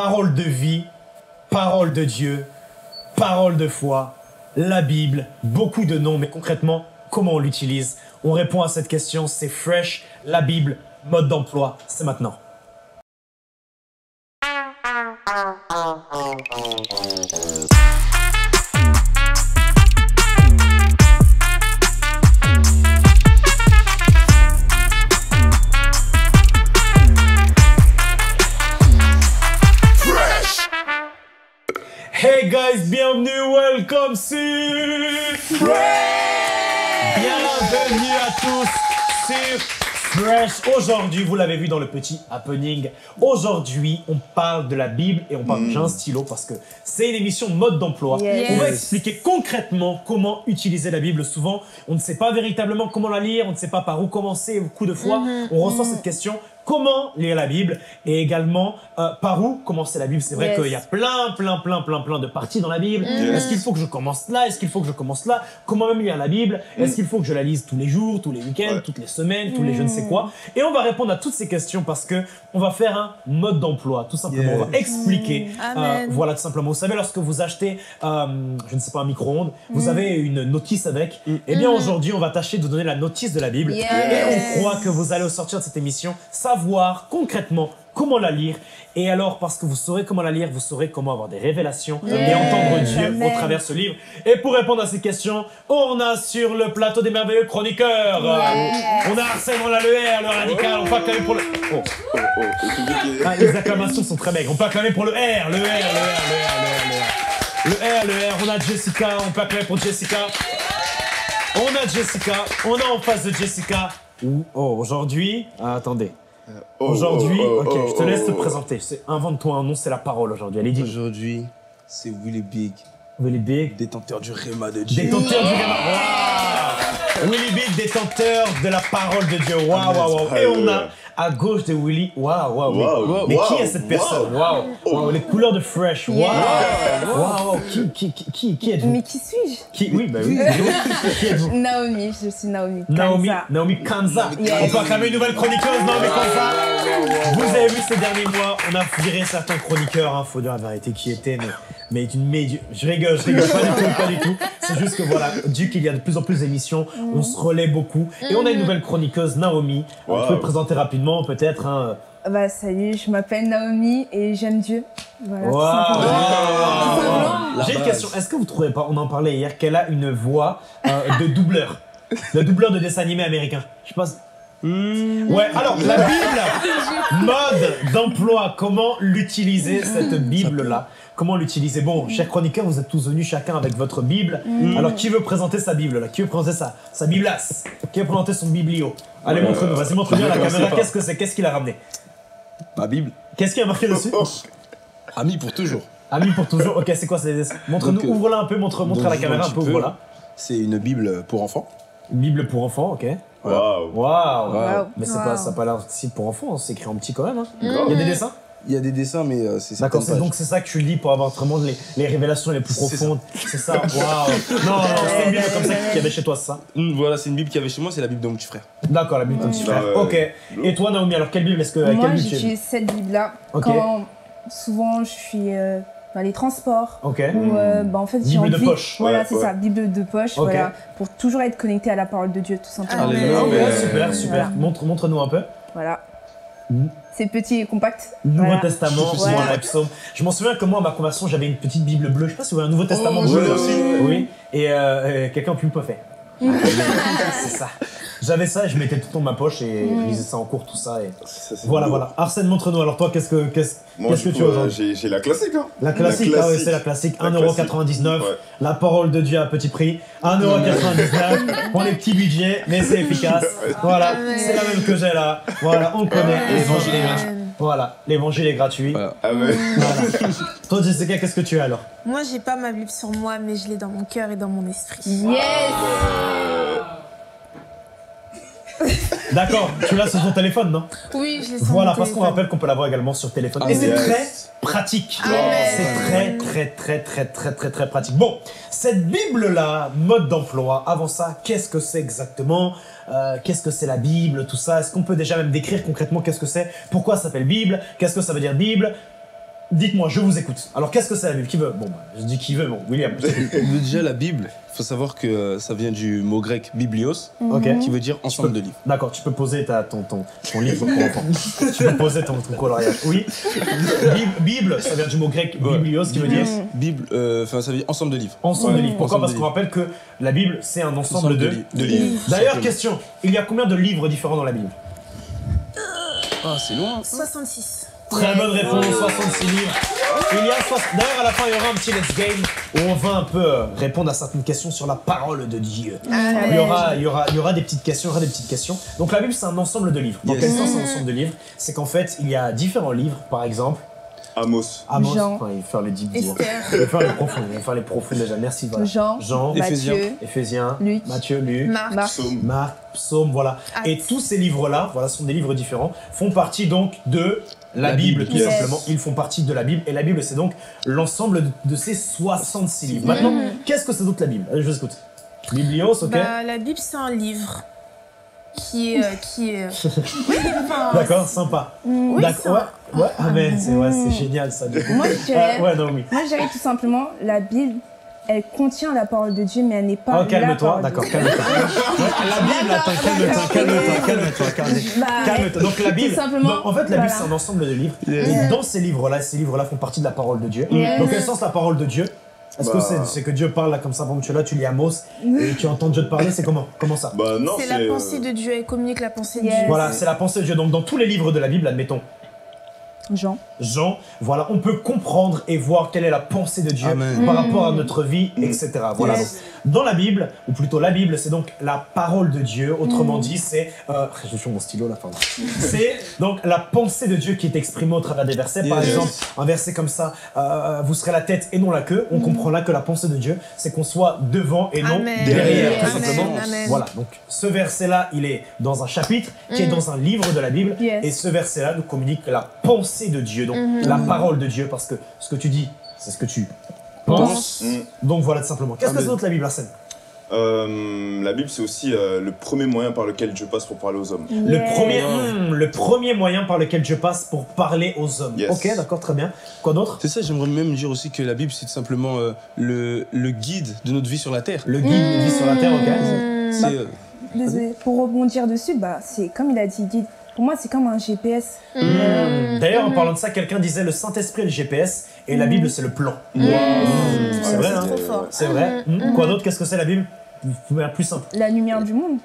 parole de vie, parole de Dieu, parole de foi, la Bible, beaucoup de noms, mais concrètement, comment on l'utilise? On répond à cette question, c'est Fresh, la Bible, mode d'emploi, c'est maintenant. Hey guys, bienvenue, welcome sur Fresh. Bienvenue à tous sur Fresh. Aujourd'hui, vous l'avez vu dans le petit happening, aujourd'hui on parle de la Bible et on parle, j'ai un stylo parce que c'est une émission mode d'emploi. Yes. On va expliquer concrètement comment utiliser la Bible. Souvent, on ne sait pas véritablement comment la lire, on ne sait pas par où commencer, beaucoup de fois, on reçoit cette question. Comment lire la Bible et également par où commencer la Bible. C'est vrai qu'il y a plein de parties dans la Bible. Est-ce qu'il faut que je commence là? Est-ce qu'il faut que je commence là? Comment même lire la Bible? Est-ce qu'il faut que je la lise tous les jours, tous les week-ends, toutes les semaines, tous les je ne sais quoi? Et on va répondre à toutes ces questions parce que on va faire un mode d'emploi, tout simplement. On va expliquer. Voilà, tout simplement. Vous savez, lorsque vous achetez, je ne sais pas, un micro-ondes, vous avez une notice avec. Eh bien, aujourd'hui, on va tâcher de vous donner la notice de la Bible. Et on croit que vous allez au sortir de cette émission savoir concrètement comment la lire. Et alors, parce que vous saurez comment la lire, vous saurez comment avoir des révélations et entendre Dieu au travers ce livre. Et pour répondre à ces questions, on a sur le plateau des merveilleux chroniqueurs. On a Arsène, on a le R, le radical. On peut acclamer pour le... Ah, les acclamations sont très maigres. On peut acclamer pour le R, le R, le R, le R, le R. Le R, le R. On a Jessica, on peut acclamer pour Jessica. On a Jessica, on a en face de Jessica. Oh, aujourd'hui... Ah, attendez. Aujourd'hui, ok, je te laisse te présenter. Invente-toi un nom, c'est la parole aujourd'hui. Allez, dis. Aujourd'hui, c'est Willy Big. Willy Big. Détenteur du Réma de Dieu. Détenteur du Réma. Wow. Willy Big, détenteur de la parole de Dieu. Waouh. Et on a à gauche de Willy. Waouh. Mais qui est cette personne? Waouh. Les couleurs de Fresh. Waouh. Qui êtes-vous? Mais qui suis-je? Oui. Qui êtes-vous? Naomi, je suis Naomi. Naomi Kanza. On peut acclamer une nouvelle chroniqueuse, Naomi Kanza. Vous avez vu ces derniers mois, on a viré certains chroniqueurs, faut dire la vérité, qui étaient, mais je rigole, pas du tout. C'est juste que voilà, vu qu'il y a de plus en plus d'émissions, on se relaie beaucoup. Et on a une nouvelle chroniqueuse, Naomi. Tu peux te présenter rapidement, peut-être. Bah salut, je m'appelle Naomi et j'aime Dieu. Voilà. J'ai une question, est-ce que vous trouvez pas, on en parlait hier, qu'elle a une voix de doubleur, de dessin animé américain? Je pense. Ouais, alors la Bible, mode d'emploi, comment l'utiliser cette Bible-là? Comment l'utiliser? Bon, chers chroniqueurs, vous êtes tous venus chacun avec votre Bible. Alors, qui veut présenter sa Bible là? Qui veut présenter sa Biblasse? Qui veut présenter son biblio? Allez, montre-nous, vas-y, montre-nous à la caméra. Qu'est-ce que c'est? Qu'est-ce qu'il a ramené? Ma Bible. Qu'est-ce qu'il a marqué dessus? Ami pour toujours. Ami pour toujours. Ok, c'est quoi? Montre-nous, ouvre-la un peu, montre à la caméra un peu, ouvre-la. C'est une Bible pour enfants. Une Bible pour enfants, ok. Waouh. Mais ça n'a pas l'air si pour enfants, c'est écrit en petit quand même. Hein. Il y a des dessins? Il y a des dessins, mais c'est ça. D'accord, donc c'est ça que tu lis pour avoir vraiment les révélations les plus profondes. C'est ça. Waouh. Non, c'est une Bible comme ça qu'il y avait chez toi, c'est ça? Voilà, c'est une Bible qu'il y avait chez moi, c'est la Bible de mon petit frère. D'accord, la Bible de ton petit frère. Ok. Et toi, Naomi, alors quelle Bible est-ce que Moi, j'utilise cette Bible-là quand souvent je suis dans les transports. Ok. Ou en fait, j'ai envie. Bible de poche. Voilà, c'est ça, Bible de poche. Voilà, pour toujours être connecté à la parole de Dieu, tout simplement. Super. Montre-nous un peu. Voilà. C'est petit et compact. Nouveau Testament, les psaumes. Je m'en souviens que moi, à ma conversion, j'avais une petite Bible bleue. Je sais pas si vous voyez un Nouveau Testament bleu aussi. Oui. Et quelqu'un a pu me faire. C'est ça. J'avais ça et je mettais tout dans ma poche et je lisais ça en cours, tout ça. Et... Voilà. Arsène, montre-nous. Alors toi, qu'est-ce que tu as aujourd'hui? J'ai la classique. Hein. La classique, ah oui, c'est la classique. 1,99 €. La parole de Dieu à petit prix. 1,99 € pour les petits budgets, mais c'est efficace. Voilà, c'est la même que j'ai là. Voilà, on connaît. L'évangile est gratuit. Voilà, l'évangile est gratuit. Voilà. Toi, Jessica, qu'est-ce que tu as alors? Moi, j'ai pas ma Bible sur moi, mais je l'ai dans mon cœur et dans mon esprit. Yes. D'accord, tu l'as sur ton téléphone, non? Oui, je l'ai sur Voilà, mon parce qu'on téléphone. rappelle qu'on peut l'avoir également sur téléphone. Et c'est très pratique. C'est très pratique. Bon, cette Bible-là, mode d'emploi, avant ça, qu'est-ce que c'est exactement? Qu'est-ce que c'est la Bible, tout ça? Est-ce qu'on peut déjà même décrire concrètement qu'est-ce que c'est? Pourquoi ça s'appelle Bible? Qu'est-ce que ça veut dire Bible? Dites-moi, je vous écoute. Alors, qu'est-ce que c'est la Bible? Qui veut? Bon, je dis qui veut, bon, William. Déjà, la Bible, il faut savoir que ça vient du mot grec biblios, qui veut dire ensemble de livres. D'accord, tu peux poser ton livre pour enfants. Tu peux poser ton coloriage. Oui. Bible, ça vient du mot grec biblios, qui veut dire Bible, ça veut dire ensemble de livres. ensemble de livres. Pourquoi? Parce qu'on rappelle que la Bible, c'est un ensemble de livres. D'ailleurs, question, il y a combien de livres différents dans la Bible? Ah, c'est loin. 66. Très bonne réponse, 66 livres. D'ailleurs, à la fin, il y aura un petit Let's Game où on va un peu répondre à certaines questions sur la parole de Dieu. Il y aura des petites questions, Donc la Bible, c'est un ensemble de livres. Dans quel sens un ensemble de livres? C'est qu'en fait, il y a différents livres, par exemple. Amos. Jean. Enfin, il va faire le deep dire. Esther. Il va faire les profonds. Il va faire les profonds déjà. Merci. Voilà. Jean. Éphésiens. Luc. Matthieu, Luc. Marc. Marc, Psaume, voilà. Actes. Et tous ces livres-là, voilà, sont des livres différents, font partie donc de la Bible, tout simplement. Ils font partie de la Bible. Et la Bible, c'est donc l'ensemble de ces 66 livres. Maintenant, qu'est-ce que c'est d'autre la Bible? Allez, je vous écoute. Biblios, ok. La Bible, c'est un livre qui est... D'accord, sympa. Oui, D'accord, ouais, amen, c'est génial ça. Du coup. Moi, je dirais, Naomi. moi, je dirais tout simplement, la Bible, elle contient la parole de Dieu, mais elle n'est pas Oh, calme-toi, la d'accord, parole de Dieu. calme-toi. La Bible, attends, calme-toi. Donc la Bible, tout simplement, en fait, la Bible, voilà. c'est un ensemble de livres. Et dans ces livres-là font partie de la parole de Dieu. Dans quel sens la parole de Dieu? Est-ce que c'est que Dieu parle là comme ça, par exemple, tu es là, tu lis Amos et tu entends Dieu te parler, c'est comment? Comment ça? Bah non, c'est la pensée de Dieu, elle communique la pensée de Dieu. Voilà, c'est la pensée de Dieu. Donc dans tous les livres de la Bible, admettons, Jean, voilà, on peut comprendre et voir quelle est la pensée de Dieu par rapport à notre vie, etc. Voilà. Donc, dans la Bible, ou plutôt la Bible, c'est donc la parole de Dieu. Autrement dit, c'est... je suis mon stylo là, pardon. C'est donc la pensée de Dieu qui est exprimée au travers des versets. Par exemple, un verset comme ça, vous serez la tête et non la queue. On comprend là que la pensée de Dieu, c'est qu'on soit devant et non derrière, tout simplement. Voilà, donc ce verset-là, il est dans un chapitre qui est dans un livre de la Bible. Et ce verset-là nous communique la pensée de Dieu, donc la parole de Dieu, parce que ce que tu dis, c'est ce que tu penses. Donc voilà, tout simplement. Qu'est-ce que c'est d'autre la Bible, Arsène? La Bible, c'est aussi le premier moyen par lequel Dieu passe pour parler aux hommes. Le premier moyen par lequel Dieu passe pour parler aux hommes. Yes. Ok, d'accord, très bien. Quoi d'autre? C'est ça, j'aimerais même dire aussi que la Bible, c'est tout simplement le guide de notre vie sur la terre. Le guide de vie sur la terre, ok. Désolé, pour rebondir dessus, c'est comme il a dit, guide. Pour moi, c'est comme un GPS. D'ailleurs, en parlant de ça, quelqu'un disait le Saint-Esprit est le GPS et la Bible, c'est le plan. C'est vrai, hein? Trop fort. C'est vrai. Quoi d'autre? Qu'est-ce que c'est la Bible? Plus simple. La lumière du monde.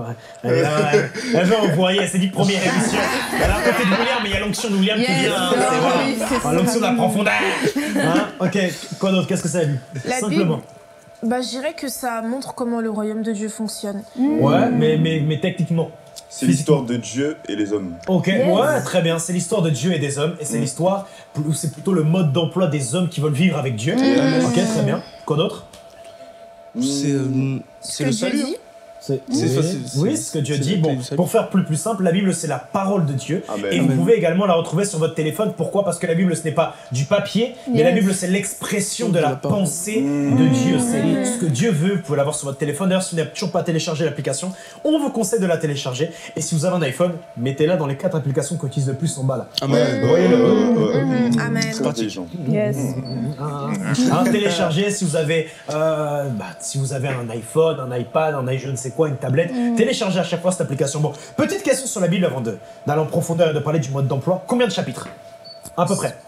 Elle veut envoyer, elle s'est dit première émission. Elle est à côté de William, mais il y a l'onction de William qui vient. L'onction de la profondeur. Ok, quoi d'autre? Qu'est-ce que c'est la Bible? Simplement. Je dirais que ça montre comment le royaume de Dieu fonctionne. Ouais, mais techniquement. C'est l'histoire de Dieu et les hommes. Ok, ouais, très bien. C'est l'histoire de Dieu et des hommes. Et c'est l'histoire, c'est plutôt le mode d'emploi des hommes qui veulent vivre avec Dieu. Ok, très bien. Quoi d'autre? C'est le salut. Oui, c'est ce que Dieu dit. Bon, pour faire plus simple, la Bible, c'est la parole de Dieu. Amen. Et vous pouvez également la retrouver sur votre téléphone. Pourquoi? Parce que la Bible, ce n'est pas du papier, mais la Bible, c'est l'expression de la pensée de Dieu. C'est ce que Dieu veut. Vous pouvez l'avoir sur votre téléphone. D'ailleurs, si vous n'avez toujours pas téléchargé l'application, on vous conseille de la télécharger. Et si vous avez un iPhone, mettez-la dans les 4 applications qu'on utilise le plus en bas là. Amen. Voyez-le. Amen. C'est intelligent. Yes. Téléchargez si vous avez un iPhone, un iPad, je ne sais quoi, une tablette. Téléchargez à chaque fois cette application. Bon, petite question sur la Bible avant d'aller en profondeur et de parler du mode d'emploi. Combien de chapitres? À peu près.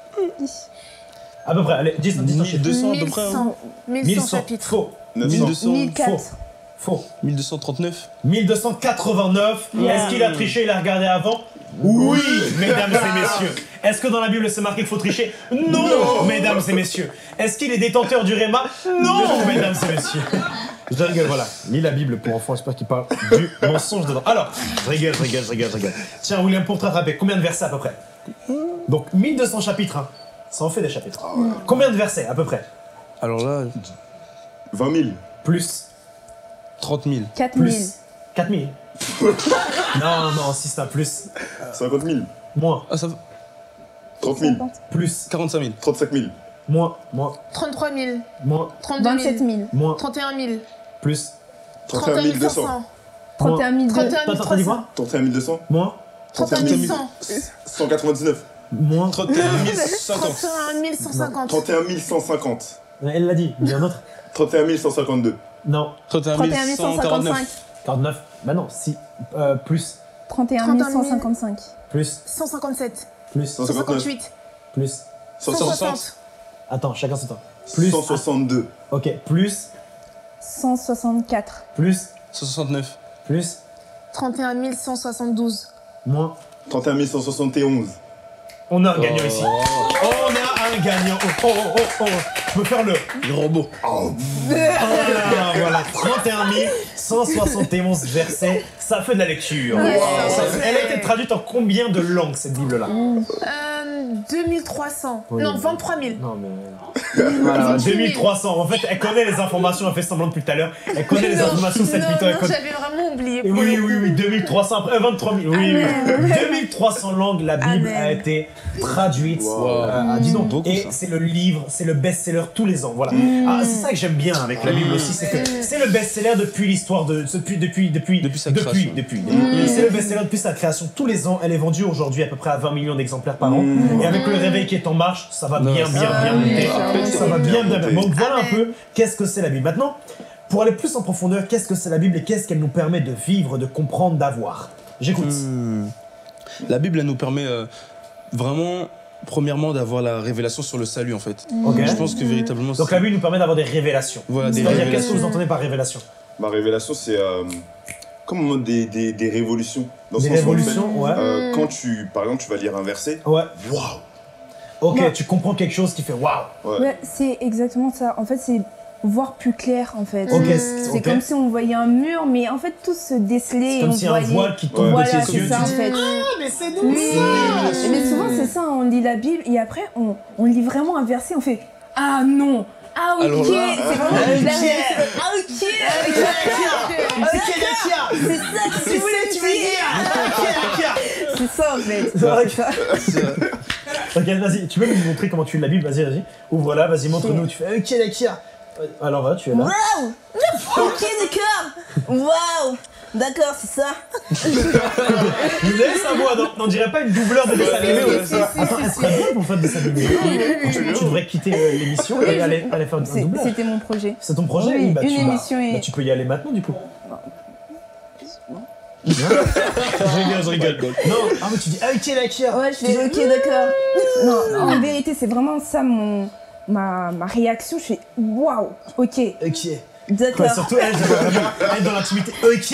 À peu près, allez, 10 1200 à peu près. 1100 chapitres. Faux. 1200. 1004. Faux. 1239. 1289. Est-ce qu'il a triché, il a regardé avant? Oui, mesdames et messieurs. Est-ce que dans la Bible c'est marqué qu'il faut tricher? Non, mesdames et messieurs. Est-ce qu'il est détenteur du Réma? Non, mesdames et messieurs. Je rigole, voilà. Lis la Bible pour enfants, j'espère qu'il parle du mensonge dedans. Alors, je rigole. Tiens, William, pour te rattraper, combien de versets à peu près? Donc, 1200 chapitres, hein. Ça en fait des chapitres. Combien de versets à peu près? Alors là, 20 000. Plus. 30 000. 4000. Plus. 4000. Non, si c'est un plus. 50 000. Moins. Ah, ça va. 30 000. Plus. 45 000. 35 000. Moins. 33 000. Moins. 32 000. 27 000. Moins. 31 000. Plus. 31 200. 31 000. 31 T'as dit quoi? 31 200. Moins. 31 100. 199. Moins. 31 150. 31 150. 31 150. Elle l'a dit, il y a un autre. 31 152. Non. 31 149. 49. Bah non, si. Plus. 31 155. Plus. 157. Plus. 158. Plus. 160. Attends, chacun son temps. Plus. 162. Ok, plus. 164. Plus. 169. Plus. 31 172. Moins. 31 171. On a un gagnant ici. On a un gagnant. Je peux faire le robot. Voilà, 31 171 versets. Ça fait de la lecture. Elle a été traduite en combien de langues, cette Bible-là? 2300. Oui. Non, 23 000. Non, mais. Voilà, 2300. En fait, elle connaît les informations, elle fait semblant depuis tout à l'heure. Elle connaît les informations, cette mytho. Non, j'avais vraiment oublié. Oui, 2300, après 23 000. Oui. 2300 langues, la Bible a été traduite. Dis donc. Et c'est le livre, c'est le best-seller tous les ans. Voilà. Ah, c'est ça que j'aime bien avec la Bible aussi, c'est que c'est le best-seller depuis l'histoire de. Depuis sa création. C'est le best-seller depuis sa création. Tous les ans, elle est vendue aujourd'hui à peu près à 20 millions d'exemplaires par an. Et avec le réveil qui est en marche, ça va bien monter. Ça va bien. Donc voilà un peu qu'est-ce que c'est la Bible. Maintenant, pour aller plus en profondeur, qu'est-ce que c'est la Bible et qu'est-ce qu'elle nous permet de vivre, de comprendre, d'avoir? J'écoute. La Bible, elle nous permet vraiment, premièrement, d'avoir la révélation sur le salut, en fait. Je pense que véritablement... Donc la Bible nous permet d'avoir des révélations. Voilà, des révélations. Qu'est-ce que vous entendez par révélation? Ma révélation, c'est comme des révolutions. Dans des révolutions, en fait, quand par exemple, tu vas lire un verset, waouh. Ok, Non. tu comprends quelque chose qui fait waouh. Ouais, c'est exactement ça. En fait, c'est voir plus clair, en fait. C'est comme si on voyait un mur, mais en fait, tout se décelait. C'est comme si un voile qui tombe de tes yeux. Ça, en fait. Mais c'est donc ça. Mais souvent, c'est ça, on lit la Bible et après, on lit vraiment un verset, on fait « Ah non !» Ah ok, alors là, c'est vraiment la réaction. Ah ok, d'accord. C'est ça que tu voulais dire. C'est ça en fait. Ok, vas-y, tu peux nous montrer comment tu lis la Bible? Vas-y. Ou voilà, vas-y, montre-nous. Tu fais ok, d'accord. Alors voilà, tu es là. Waouh. Ok, d'accord. Waouh. D'accord, c'est ça. Vous avez sa voix, on dirait pas une doubleur de dessin animé. Attends, elle serait bien pour faire des dessins animés. Tu devrais quitter l'émission et aller faire un doublage. C'était mon projet. C'est ton projet? Oui, une émission et... tu peux y aller maintenant du coup. Je rigole. Non, mais tu dis ok, d'accord. Ouais, je fais ok, d'accord. Non, en vérité, c'est vraiment ça ma réaction. Je fais waouh, ok. D'accord. Ouais, surtout elle, j'aimerais vraiment être dans l'intimité.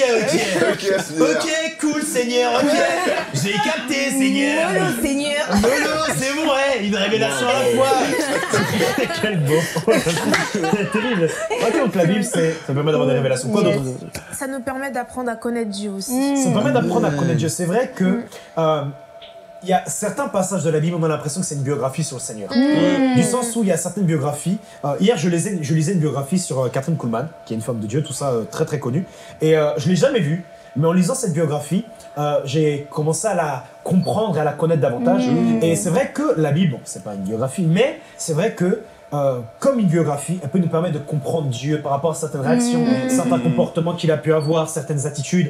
Ok, cool, Seigneur, ok. J'ai capté, Seigneur. Mollo, Seigneur. Mollo, c'est bon, ouais, une révélation à la fois. Quel beau. C'est terrible. Ok, donc la Bible, ça permet d'avoir des révélations. Quoi d'autre? Ça nous permet d'apprendre à connaître Dieu aussi. Ça permet d'apprendre à connaître Dieu. C'est vrai que... il y a certains passages de la Bible, on a l'impression que c'est une biographie sur le Seigneur. Du sens où il y a certaines biographies. Hier, je lisais une biographie sur Catherine Kuhlman, qui est une femme de Dieu, tout ça très très connue. Et je ne l'ai jamais vue, mais en lisant cette biographie, j'ai commencé à la comprendre et à la connaître davantage. Et c'est vrai que la Bible, bon, c'est pas une biographie, mais c'est vrai que comme une biographie, elle peut nous permettre de comprendre Dieu par rapport à certaines réactions, certains comportements qu'il a pu avoir, certaines attitudes,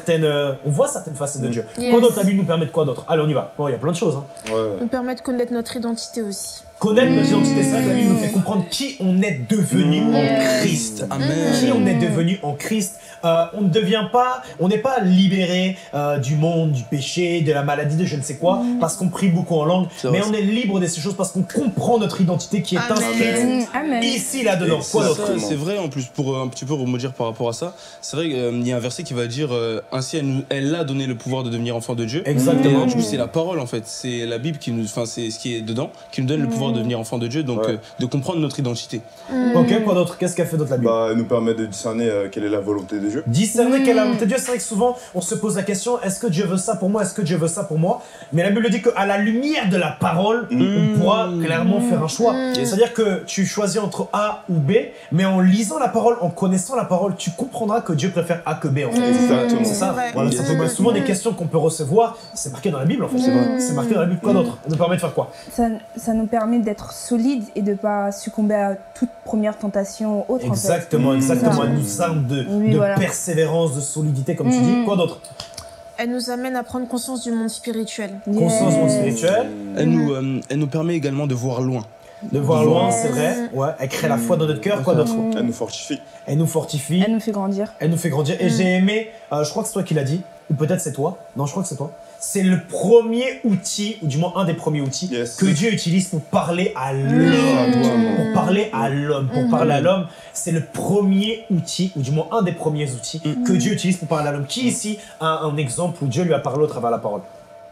on voit certaines facettes de Dieu. Quoi d'autre la Bible nous permet de quoi d'autre? Allez, on y va. Bon, il y a plein de choses. Nous permet de connaître notre identité aussi. Connaître notre identité, c'est vrai que la Bible nous fait comprendre qui on est devenu en Christ. Amen. Qui on est devenu en Christ. On ne devient pas, on n'est pas libéré du monde, du péché, de la maladie, de je ne sais quoi, parce qu'on prie beaucoup en langue, mais on est libre de ces choses parce qu'on comprend notre identité qui est inscrite ici, là-dedans. Quoi d'autre? C'est vrai, en plus, pour un petit peu rebondir par rapport à ça, c'est vrai qu'il y a un verset qui va dire ainsi elle a donné le pouvoir de devenir enfant de Dieu. Exactement. Et, du coup, c'est la parole en fait, c'est la Bible qui nous, enfin, c'est ce qui est dedans, qui nous donne le pouvoir de devenir enfant de Dieu, donc de comprendre notre identité. Ok, quoi d'autre? Qu'est-ce qu'elle fait d'autre la Bible? Elle nous permet de discerner quelle est la volonté de Dieu. Discerner quelle est la volonté de Dieu, c'est vrai que souvent on se pose la question, est-ce que Dieu veut ça pour moi, est-ce que Dieu veut ça pour moi? Mais la Bible dit qu'à la lumière de la parole, on pourra clairement faire un choix. C'est-à-dire que tu choisis entre A ou B, mais en lisant la parole, en connaissant la parole, tu comprendras que Dieu préfère A que B en fait. Exactement. C'est ça. Voilà, souvent des questions qu'on peut recevoir, c'est marqué dans la Bible en fait. C'est marqué dans la Bible. Quoi d'autre? Ça nous permet de faire quoi? Ça nous permet d'être solide et de ne pas succomber à toute première tentation ou autre. Exactement. Elle nous arme de persévérance, de solidité, comme tu dis. Quoi d'autre? Elle nous amène à prendre conscience du monde spirituel. Conscience du monde spirituel. Elle nous permet également de voir loin. De voir loin, c'est vrai. Ouais. Elle crée la foi dans notre cœur. Quoi d'autre? Elle nous fortifie. Elle nous fortifie. Elle nous fait grandir. Elle nous fait grandir. Et j'ai aimé, je crois que c'est toi qui l'as dit, ou peut-être c'est toi. Non, je crois que c'est toi. C'est le premier outil, ou du moins un des premiers outils, que Dieu utilise pour parler à l'homme. Pour parler à l'homme. Pour parler à l'homme, c'est le premier outil, ou du moins un des premiers outils que Dieu utilise pour parler à l'homme. Qui ici a un exemple où Dieu lui a parlé au travers de la parole?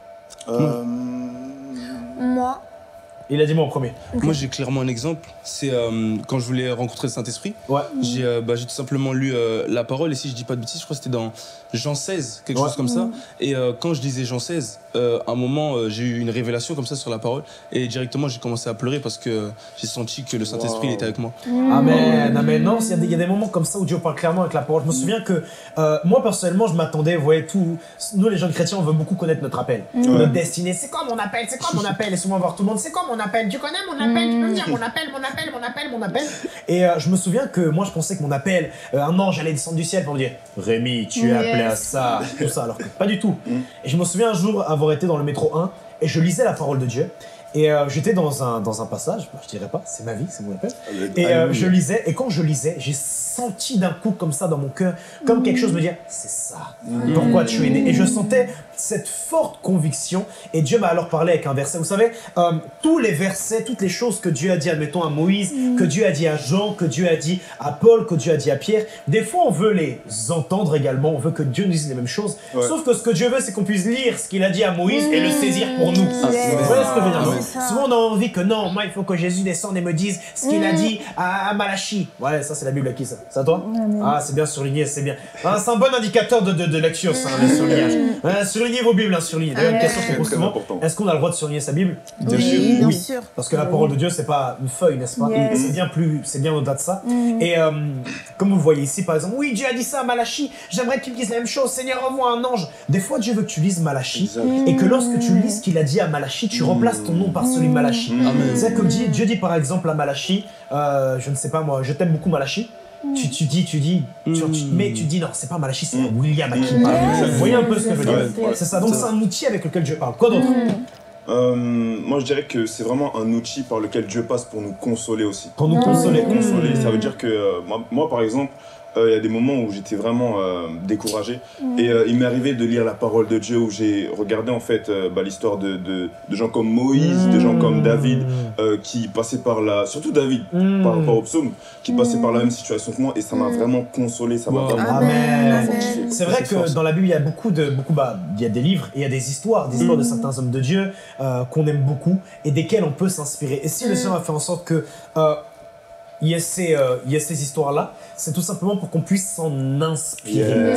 Moi. Il a dit moi en premier. Moi, j'ai clairement un exemple. C'est quand je voulais rencontrer le Saint-Esprit. Ouais. J'ai tout simplement lu la parole. Et si je dis pas de bêtises, je crois que c'était dans Jean 16, quelque chose comme ça. Et quand je lisais Jean 16, à un moment, j'ai eu une révélation comme ça sur la parole. Et directement, j'ai commencé à pleurer parce que j'ai senti que le Saint-Esprit il était avec moi. Amen, amen. Non, il y a des moments comme ça où Dieu parle clairement avec la parole. Je me souviens que moi, personnellement, je m'attendais, vous voyez, nous, les jeunes chrétiens, on veut beaucoup connaître notre appel, notre destinée. C'est quoi mon appel? C'est quoi mon appel? Et souvent voir tout le monde, c'est quoi mon appel? Tu connais mon appel? Tu peux me dire mon appel, mon appel, mon appel, mon appel? Et je me souviens que moi, je pensais que mon appel, un ange allait descendre du ciel pour me dire Rémi, tu es appelé à ça, tout ça, alors que pas du tout. Et je me souviens un jour avoir été dans le métro 1 et je lisais la parole de Dieu. Et j'étais dans un passage, je dirais pas, c'est ma vie, c'est mon appel. Et je lisais, et quand je lisais, j'ai senti d'un coup comme ça dans mon cœur, comme quelque chose me dire, c'est ça, pourquoi tu es né. Et je sentais cette forte conviction, et Dieu m'a alors parlé avec un verset. Vous savez, tous les versets, toutes les choses que Dieu a dit, admettons à Moïse, que Dieu a dit à Jean, que Dieu a dit à Paul, que Dieu a dit à Pierre, des fois on veut les entendre également, on veut que Dieu nous dise les mêmes choses, sauf que ce que Dieu veut, c'est qu'on puisse lire ce qu'il a dit à Moïse et le saisir pour nous. Vous voyez ce que je veux dire? Souvent on a envie que non, moi il faut que Jésus descende et me dise ce qu'il a dit à Malachi. Ouais, ça c'est la Bible à qui ça? C'est à toi? Ah, c'est bien surligné, c'est bien. Ah, c'est un bon indicateur de lecture, ça, le surlignage. Surlignez vos Bibles, surlignez. D'ailleurs, une question qu'on pose souvent, est-ce qu'on a le droit de surligner sa Bible? Bien sûr. Bien sûr. Parce que la parole de Dieu, c'est pas une feuille, n'est-ce pas? C'est bien au-delà de ça. Et comme vous le voyez ici, par exemple, oui, Dieu a dit ça à Malachi, j'aimerais que tu me dises la même chose, Seigneur, envoie un ange. Des fois, Dieu veut que tu lises Malachi, et que lorsque tu lis ce qu'il a dit à Malachi, tu remplaces ton nom par celui de Malachi. C'est comme Dieu dit par exemple à Malachi, je ne sais pas moi, je t'aime beaucoup Malachi. Tu dis, non, c'est pas Malachi, c'est William à qui parle. Vous voyez un peu ce que je veux dire? C'est ça, donc c'est un outil avec lequel Dieu parle. Quoi d'autre? Moi je dirais que c'est vraiment un outil par lequel Dieu passe pour nous consoler aussi. Pour nous consoler. Ça veut dire que moi par exemple, il y a des moments où j'étais vraiment découragé et il m'est arrivé de lire la parole de Dieu où j'ai regardé en fait l'histoire de gens comme Moïse, de gens comme David qui passaient par surtout David par rapport au psaume, qui passaient par la même situation que moi et ça m'a vraiment consolé, ça m'a vraiment fortifié. C'est vrai que dans la Bible il y a il y a des livres et il y a des histoires de certains hommes de Dieu qu'on aime beaucoup et desquels on peut s'inspirer. Et si le Seigneur a fait en sorte que il y a ces histoires-là, c'est tout simplement pour qu'on puisse s'en inspirer,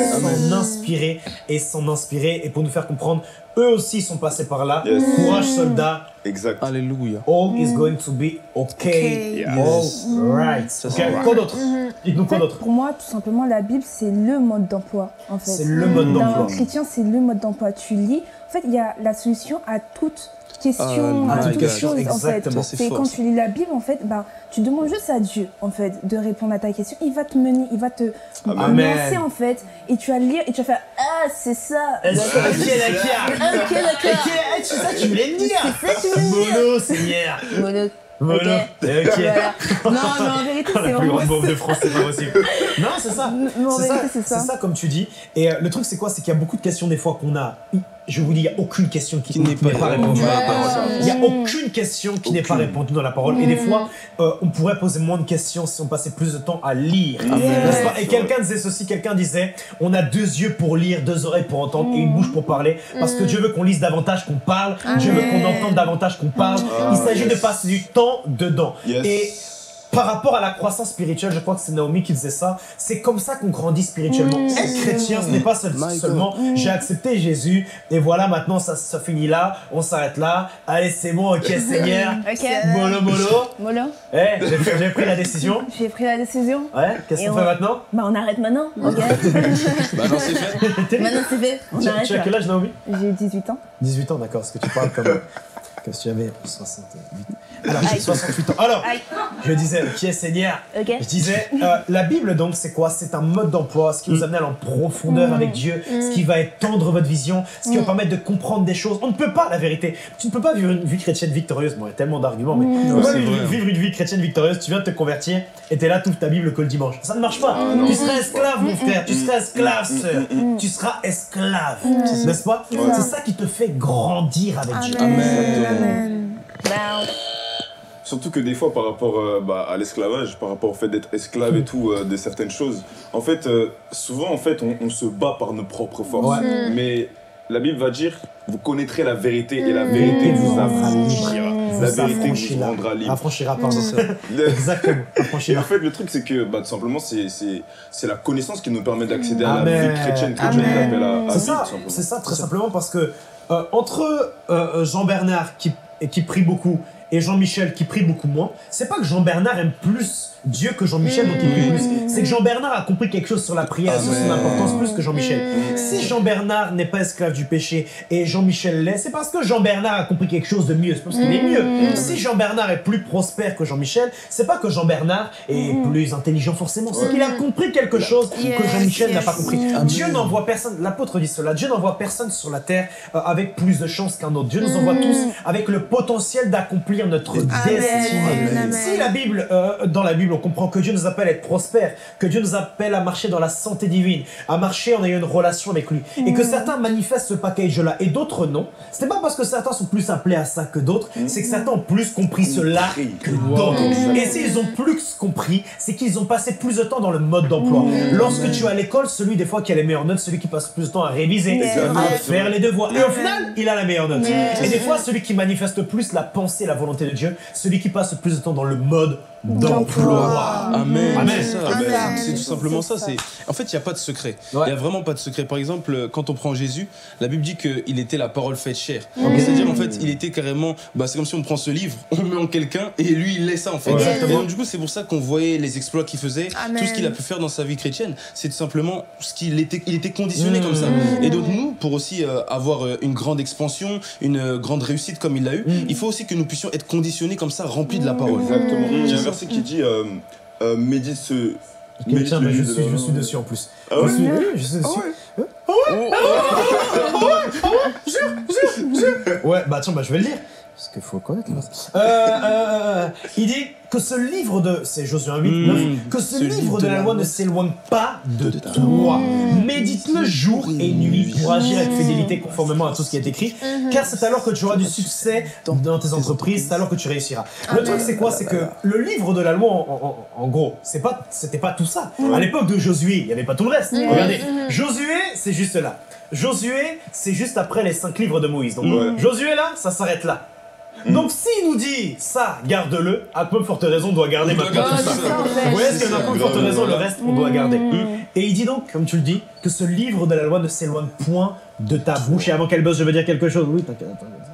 s'en inspirer et pour nous faire comprendre, eux aussi sont passés par là. Courage soldat. Exact. Alléluia. All is going to be okay. All right. Quoi d'autre? Dites-nous quoi d'autre? Pour moi, tout simplement, la Bible, c'est le mode d'emploi, en fait. C'est le mode d'emploi. D'un chrétien, c'est le mode d'emploi. Tu lis, en fait, il y a la solution à toute question, à toute chose, en fait. C'est quand tu lis la Bible, en fait, tu demandes juste à Dieu, en fait, de répondre à ta question. Il va te mener, il va te lancer, en fait, et tu vas lire et tu vas faire ah, c'est ça. Ok, d'accord. C'est ça que tu voulais me dire. C'est ça que tu voulais me dire. Mono, Seigneur. Mono. Ok. Voilà. Non, mais en vérité, c'est la plus grande beauve de France, c'est pas possible. Non, c'est ça. C'est ça, comme tu dis. Et le truc, c'est quoi? C'est qu'il y a beaucoup de questions, des fois, qu'on a. Je vous dis, il n'y a aucune question qui n'est pas répondue dans la parole. Il n'y a aucune question qui n'est pas répondue dans la parole. Et des fois, on pourrait poser moins de questions si on passait plus de temps à lire. Et quelqu'un disait ceci, quelqu'un disait, on a 2 yeux pour lire, 2 oreilles pour entendre et une bouche pour parler. Parce que Dieu veut qu'on lise davantage qu'on parle. Dieu veut qu'on entende davantage qu'on parle. Il s'agit de passer du temps dedans. Et par rapport à la croissance spirituelle, je crois que c'est Naomi qui disait ça, c'est comme ça qu'on grandit spirituellement. Être chrétien, ce n'est pas seulement j'ai accepté Jésus et voilà, maintenant ça finit là, on s'arrête là, allez c'est bon, ok Seigneur, mollo. J'ai pris la décision. J'ai pris la décision. Ouais, qu'est-ce qu'on fait maintenant? On arrête maintenant, ok. Maintenant c'est fait. Maintenant c'est fait, on arrête. Tu as quel âge Naomi? J'ai 18 ans. 18 ans, d'accord, parce que tu parles comme que j'avais 68. Alors, j'ai 68 ans. Alors, je disais, ok, Seigneur, je disais, la Bible, donc, c'est quoi? C'est un mode d'emploi, ce qui vous amène en profondeur avec Dieu, ce qui va étendre votre vision, ce qui va permettre de comprendre des choses. On ne peut pas, la vérité, tu ne peux pas vivre une vie chrétienne victorieuse. Bon, il y a tellement d'arguments, mais tu peux pas vivre une vie chrétienne victorieuse, tu viens de te convertir et t'es là, tu ouvres ta Bible que le dimanche. Ça ne marche pas. Tu seras esclave, mon frère, tu seras esclave, sœur. Tu seras esclave, n'est-ce pas? C'est ça qui te fait grandir avec Dieu. Amen. Surtout que des fois, par rapport à l'esclavage, par rapport au fait d'être esclave et tout, de certaines choses, en fait, souvent, en fait, on se bat par nos propres forces. Mais la Bible va dire, vous connaîtrez la vérité et la vérité vous affranchira. La vérité vous rendra libre. Affranchira, pardon. Exactement. Et en fait, le truc, c'est que tout simplement, c'est la connaissance qui nous permet d'accéder à la vie chrétienne que Dieu nous appelle à vivre. C'est ça, très simplement, parce que entre Jean-Bernard qui prie beaucoup et Jean-Michel qui prie beaucoup moins, c'est pas que Jean-Bernard aime plus Dieu que Jean-Michel, donc il prie plus. C'est que Jean-Bernard a compris quelque chose sur la prière et sur son importance plus que Jean-Michel. Si Jean-Bernard n'est pas esclave du péché et Jean-Michel l'est, c'est parce que Jean-Bernard a compris quelque chose de mieux, c'est parce qu'il est mieux. Si Jean-Bernard est plus prospère que Jean-Michel, c'est pas que Jean-Bernard est plus intelligent forcément, c'est qu'il a compris quelque chose que Jean-Michel n'a pas compris. Dieu n'envoie personne, l'apôtre dit cela, Dieu n'envoie personne sur la terre avec plus de chance qu'un autre. Dieu nous envoie tous avec le potentiel d'accomplir notre destinée. Si la Bible, dans la Bible, on comprend que Dieu nous appelle à être prospères, que Dieu nous appelle à marcher dans la santé divine, à marcher en ayant une relation avec lui, et que certains manifestent ce package-là et d'autres non, ce n'est pas parce que certains sont plus appelés à ça que d'autres, c'est que certains ont plus compris cela que d'autres. Et s'ils ont plus compris, c'est qu'ils ont passé plus de temps dans le mode d'emploi. Lorsque tu es à l'école, celui des fois qui a les meilleures notes, celui qui passe plus de temps à réviser, à faire les devoirs, et au final, il a la meilleure note. Et des fois, celui qui manifeste plus la pensée et la volonté de Dieu, celui qui passe plus de temps dans le mode d'emploi. Amen. C'est tout simplement ça. En fait, il n'y a pas de secret. Il n'y a vraiment pas de secret. Par exemple, quand on prend Jésus, la Bible dit qu'il était la parole faite chair. C'est-à-dire, en fait, il était carrément... c'est comme si on prend ce livre, on le met en quelqu'un, et lui, il laisse ça, en fait. Et donc, du coup, c'est pour ça qu'on voyait les exploits qu'il faisait, tout ce qu'il a pu faire dans sa vie chrétienne. C'est tout simplement ce qu'il était... Il était conditionné comme ça. Et donc, nous, pour aussi avoir une grande expansion, une grande réussite comme il l'a eu, il faut aussi que nous puissions être conditionnés comme ça, remplis de la parole. Exactement. Il y a un verset qui dit médite ce. Tiens, mais je suis dessus en plus. Je suis dessus. Ouais, tiens, je vais le lire. Parce qu'il faut connaître. Il dit que ce livre de... C'est Josué 8, 9. Que ce livre de la loi ne s'éloigne pas de toi. Médite-le jour et nuit pour agir avec fidélité conformément à tout ce qui est écrit. Car c'est alors que tu auras du succès dans tes entreprises, c'est alors que tu réussiras. Le truc, c'est quoi? C'est que le livre de la loi, en gros, c'était pas tout ça. À l'époque de Josué, il n'y avait pas tout le reste. Regardez, Josué, c'est juste là. Josué, c'est juste après les 5 livres de Moïse. Donc, Josué, là, ça s'arrête là. Donc s'il nous dit ça, garde-le, à peu forte raison on doit garder maintenant tout ça. Vous voyez, est-ce qu'à peu forte raison le reste on doit garder. Et il dit donc, comme tu le dis, que ce livre de la loi ne s'éloigne point de ta bouche. Et avant qu'elle bosse, je veux dire quelque chose. Oui, t'inquiète.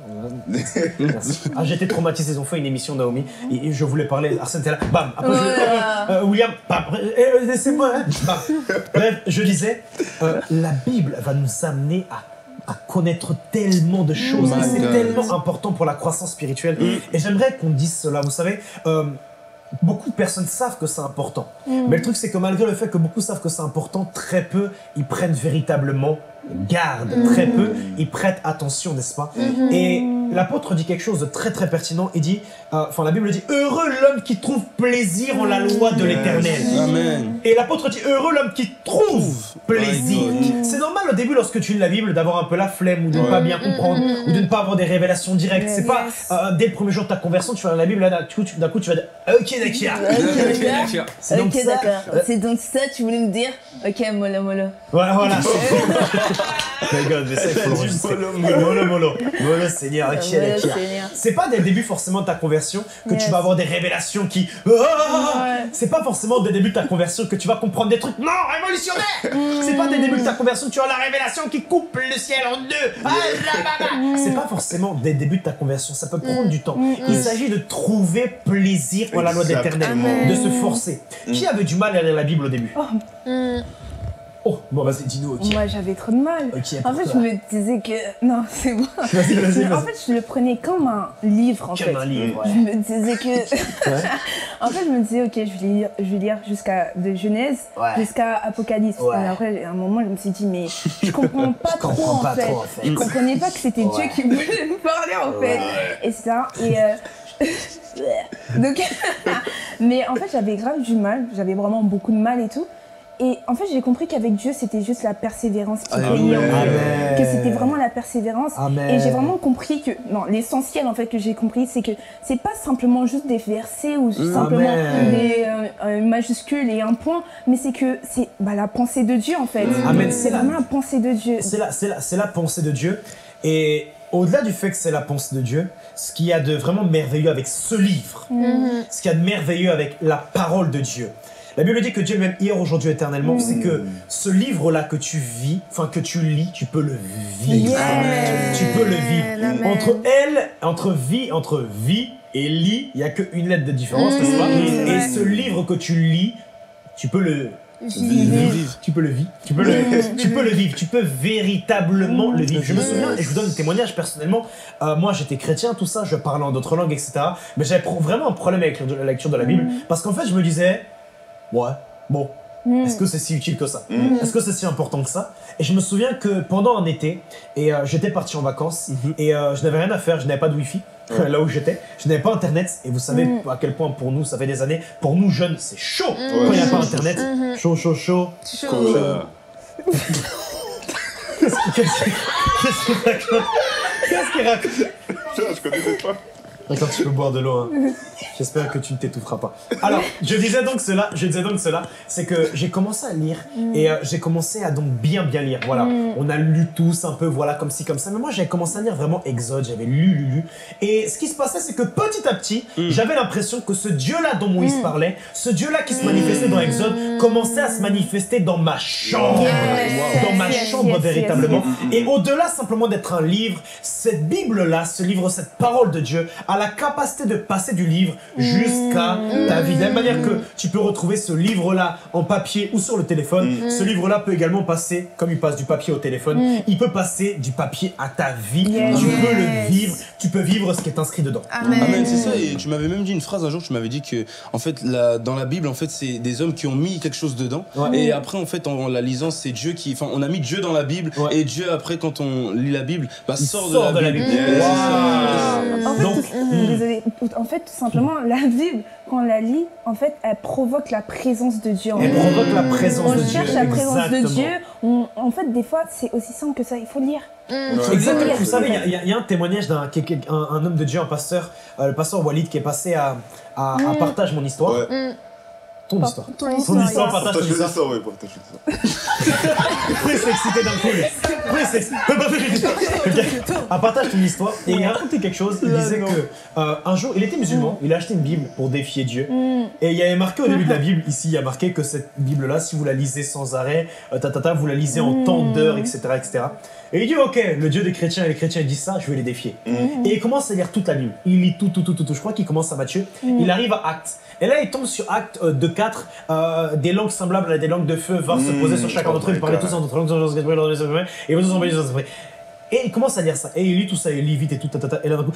J'étais traumatisé, ils ont fait une émission Naomi et je voulais parler, Arsène était là, bam, après William, bam, laissez-moi, bam. Bref, je disais, la Bible va nous amener à connaître tellement de choses et c'est tellement important pour la croissance spirituelle et j'aimerais qu'on dise cela, vous savez, beaucoup de personnes savent que c'est important, mais le truc c'est que malgré le fait que beaucoup savent que c'est important, très peu ils prennent véritablement garde, très peu ils prêtent attention, n'est-ce pas? Et l'apôtre dit quelque chose de très très pertinent, il dit, la Bible dit, heureux l'homme qui trouve plaisir en la loi de l'Éternel. Et l'apôtre dit, heureux l'homme qui trouve plaisir. C'est normal au début lorsque tu lis la Bible d'avoir un peu la flemme ou de ne pas bien comprendre ou de ne pas avoir des révélations directes. C'est pas dès le premier jour de ta conversion tu vas lire la Bible là d'un coup tu vas dire ok d'accord. C'est donc ça tu voulais me dire. Ok mollo. Voilà. Regarde, mais ça il faut l'enregistrer. Mollo Seigneur. C'est pas dès le début forcément de ta conversion que tu vas avoir des révélations qui... C'est pas forcément dès le début de ta conversion que tu vas comprendre des trucs révolutionnaires. C'est pas dès le début de ta conversion que tu as la révélation qui coupe le ciel en deux. C'est pas forcément dès le début de ta conversion, ça peut prendre du temps. Il s'agit de trouver plaisir dans la loi de l'Éternel, de se forcer. Qui avait du mal à lire la Bible au début? Moi, j'ai du mal à lire la Bible au début. J'ai du mal à lire la Bible au début. J'ai du mal à lire la Bible au début. J'ai du mal à lire la Bible au début. J'ai du mal à lire la Bible au début. J'ai du mal à lire la Bible au début. J'ai du mal à lire la Bible au début. J'ai du mal à lire la Bible au début. J'ai du mal à lire la Bible au début. J'ai du mal à lire la Bible au début. J'ai du mal à lire la Bible au début. J'ai du mal à lire la Bible au début. Qui avait du mal à lire la Bible au début? Oh, bon, vas-y, dis-nous, ok. Moi, j'avais trop de mal. Ok, en fait, je me disais que... Non, c'est bon. Vas-y. En fait, je le prenais comme un livre, en fait. Comme un livre, ouais. Je me disais que... En fait, je me disais, ok, je vais lire jusqu'à de Genèse jusqu'à Apocalypse. Ouais. Et après, à un moment, je me suis dit, mais je comprends pas trop, en fait. Je comprenais pas que c'était Dieu qui voulait me parler, en fait. Et ça, et... Donc, mais en fait, j'avais grave du mal. J'avais vraiment beaucoup de mal et tout. Et en fait, j'ai compris qu'avec Dieu, c'était juste la persévérance qui payait, en fait. Que c'était vraiment la persévérance. Amen. Et j'ai vraiment compris que, non, l'essentiel, en fait, que j'ai compris, c'est que c'est pas simplement juste des versets ou simplement des majuscules et un point, mais c'est que c'est la pensée de Dieu, en fait. Amen. C'est vraiment la pensée de Dieu. C'est la pensée de Dieu. Et au-delà du fait que c'est la pensée de Dieu, ce qu'il y a de vraiment merveilleux avec ce livre, ce qu'il y a de merveilleux avec la parole de Dieu, la Bible dit que Dieu même hier, aujourd'hui, éternellement, c'est que ce livre-là que tu vis, enfin que tu lis, tu peux le vivre. Tu peux le vivre. Entre vie et lit, il n'y a qu'une lettre de différence, n'est-ce pas? Et ce livre que tu lis, tu peux le vivre. Tu peux le vivre. Tu peux le vivre. Tu peux véritablement le vivre. Je me souviens, et je vous donne un témoignage personnellement, moi j'étais chrétien, tout ça, je parlais en d'autres langues, etc. Mais j'avais vraiment un problème avec la lecture de la Bible, parce qu'en fait je me disais, ouais, bon, est-ce que c'est si utile que ça? Est-ce que c'est si important que ça? Et je me souviens que pendant un été, et j'étais parti en vacances, et je n'avais rien à faire, je n'avais pas de wifi, là où j'étais, je n'avais pas internet, et vous savez à quel point pour nous, ça fait des années, pour nous jeunes, c'est chaud quand il n'y a pas internet. Chaud. Qu'est-ce qu'il raconte? Je connaissais pas. Attends, tu peux boire de l'eau, hein. J'espère que tu ne t'étoufferas pas. Alors, je disais donc cela, c'est que j'ai commencé à lire et j'ai commencé à donc bien lire. Voilà, on a lu tous un peu, voilà, comme ci, comme ça. Mais moi, j'ai commencé à lire vraiment Exode, j'avais lu. Et ce qui se passait, c'est que petit à petit, j'avais l'impression que ce Dieu-là dont Moïse parlait, ce Dieu-là qui se manifestait dans Exode, commençait à se manifester dans ma chambre. Dans ma chambre, véritablement. Et au-delà simplement d'être un livre, cette Bible-là, ce livre, cette parole de Dieu, a la capacité de passer du livre jusqu'à ta vie. De la même manière que tu peux retrouver ce livre-là en papier ou sur le téléphone, ce livre-là peut également passer, comme il passe du papier au téléphone, il peut passer du papier à ta vie. Tu peux le vivre, tu peux vivre ce qui est inscrit dedans. Amen, c'est ça. Et tu m'avais même dit une phrase un jour, tu m'avais dit que, en fait, dans la Bible, en fait, c'est des hommes qui ont mis quelque chose dedans. Et après, en fait, en la lisant, c'est Dieu qui, enfin, on a mis Dieu dans la Bible. Et Dieu, après, quand on lit la Bible, sort de la Bible. Désolée. En fait, tout simplement, la Bible, quand on la lit, en fait, elle provoque la présence de Dieu. Elle provoque la présence de Dieu. On cherche la présence de Dieu. En fait, des fois, c'est aussi simple que ça. Il faut lire. Exactement. Vous savez, il y a un témoignage d'un homme de Dieu, un pasteur, le pasteur Walid, qui est passé à Partage mon histoire. Ton histoire. Ton histoire, partage ton histoire. Oui, partage ton histoire. Après, c'est excité d'un coup. Partage ton histoire. Et il racontait quelque chose. Il disait que un jour, il était musulman. Il a acheté une Bible pour défier Dieu. Et il y avait marqué au début de la Bible, ici, il y a marqué que cette Bible-là, si vous la lisez sans arrêt, vous la lisez en tant d'heures, etc., etc. Et il dit, ok, le Dieu des chrétiens et les chrétiens disent ça, je vais les défier. Et il commence à lire toute la Bible. Il lit tout. Je crois qu'il commence à Matthieu. Il arrive à Actes. Et là, il tombe sur Actes 2:4, des langues semblables à des langues de feu vinrent se poser sur chacun d'entre eux, ils parlaient tous en d'autres langues, et vous tous envoyez les esprits. Et il commence à lire ça, et il lit tout ça, il lit vite et tout, et là d'un coup,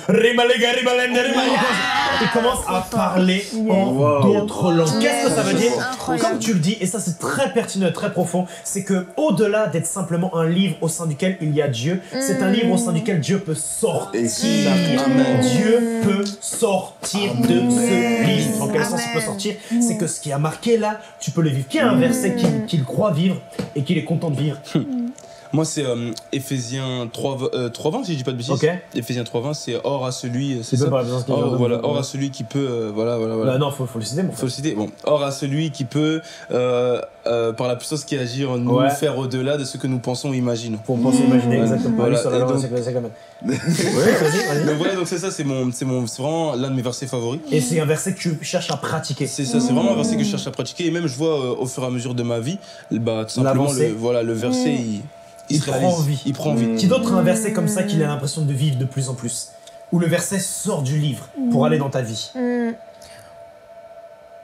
il commence à parler en d'autres langues. Qu'est-ce que ça veut dire? Comme tu le dis, et ça c'est très pertinent, très profond, c'est que au-delà d'être simplement un livre au sein duquel il y a Dieu, c'est un livre au sein duquel Dieu peut sortir. Dieu peut sortir de ce livre. En quel sens il peut sortir? C'est que ce qui a marqué là, tu peux le vivre. Qu'il y a un verset qu'il croit vivre et qu'il est content de vivre. Moi, c'est Éphésiens 3:20, si je dis pas de bêtises. Ok. Éphésiens 3:20, c'est or à celui. C'est ça. Or à celui qui peut. Voilà. Bah non, faut le citer, mon frère. Faut le citer. Bon, or à celui qui peut, par la puissance qui agit en nous, faire au-delà de ce que nous pensons ou imaginons. Faut penser, imaginer, exactement. Voilà. Sur la langue, Donc, vas-y. donc voilà, donc c'est ça, c'est vraiment l'un de mes versets favoris. Et c'est un verset que tu cherches à pratiquer. C'est ça, c'est vraiment un verset que je cherche à pratiquer. Et même, je vois au fur et à mesure de ma vie, tout simplement, le verset, il prend vie. Qui d'autre a un verset comme ça qu'il a l'impression de vivre de plus en plus? Où le verset sort du livre pour aller dans ta vie.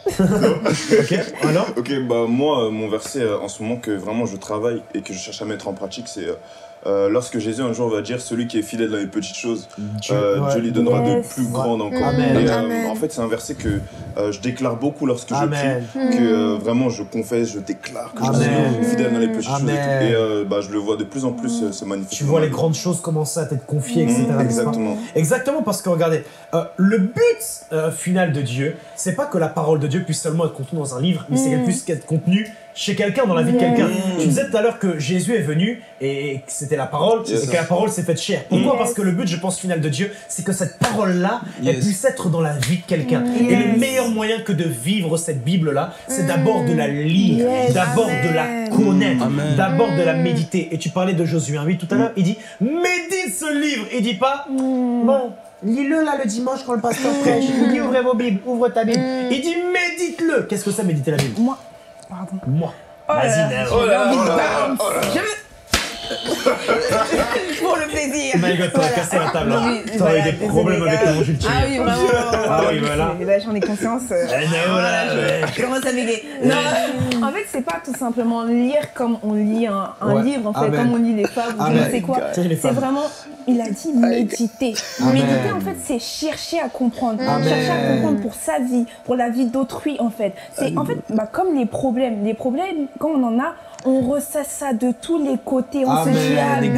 Ok, alors? Ok, bah moi, mon verset en ce moment que vraiment je travaille et que je cherche à mettre en pratique, c'est lorsque Jésus un jour va dire celui qui est fidèle dans les petites choses, Dieu lui donnera de plus grandes encore. Amen. Et en fait, c'est un verset que je déclare beaucoup lorsque je prie, que vraiment je confesse, je déclare que je suis fidèle dans les petites choses et je le vois de plus en plus se manifester. Tu vois les grandes choses commencer à t'être confiées, etc. Exactement. Exactement, parce que regardez, le but final de Dieu, c'est pas que la parole de Dieu puisse seulement être contenue dans un livre, mais c'est qu'elle puisse être contenue chez quelqu'un, dans la vie de quelqu'un. Tu disais tout à l'heure que Jésus est venu et que c'était la parole et que la parole s'est faite chair. Pourquoi? Parce que le but, je pense, final de Dieu, c'est que cette parole-là, elle puisse être dans la vie de quelqu'un. Et le meilleur moyen que de vivre cette Bible-là, c'est d'abord de la lire, d'abord de la connaître, d'abord de la méditer. Et tu parlais de Josué 1:8 tout à l'heure, il dit « Médite ce livre ». Il dit pas « Bon, lis-le là le dimanche quand le pasteur prêche. Il dit ouvrez vos Bibles, ouvre ta Bible. Il dit médite-le. Qu'est-ce que ça méditer la Bible? Moi. Pardon. Moi. Vas-y, Naz. Pour le plaisir. My God, t'aurais cassé la table. T'aurais eu des problèmes avec ton Jules Thierry. Ah oui, vraiment. Ah oui, voilà. Là, j'en ai conscience. Je commence à bégayer. Non, en fait, c'est pas tout simplement lire comme on lit un livre, en fait, comme on lit les fables, ou je ne sais quoi. C'est vraiment, il a dit méditer. Méditer, en fait, c'est chercher à comprendre. Chercher à comprendre pour sa vie, pour la vie d'autrui, en fait. C'est en fait comme les problèmes. Les problèmes, quand on en a, on ressasse ça de tous les côtés, on se dit A, B,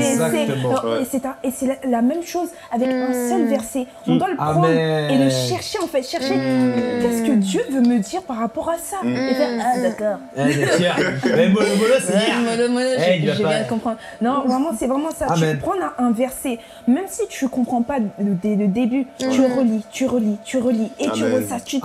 C. Et c'est la même chose avec un seul verset. On doit le prendre et le chercher en fait, chercher qu'est-ce que Dieu veut me dire par rapport à ça. Et faire ah d'accord. Mais mollo, c'est hier. Je viens de comprendre. Non, vraiment, c'est vraiment ça. Tu prends un verset, même si tu comprends pas le début, tu relis et tu ressasses, tu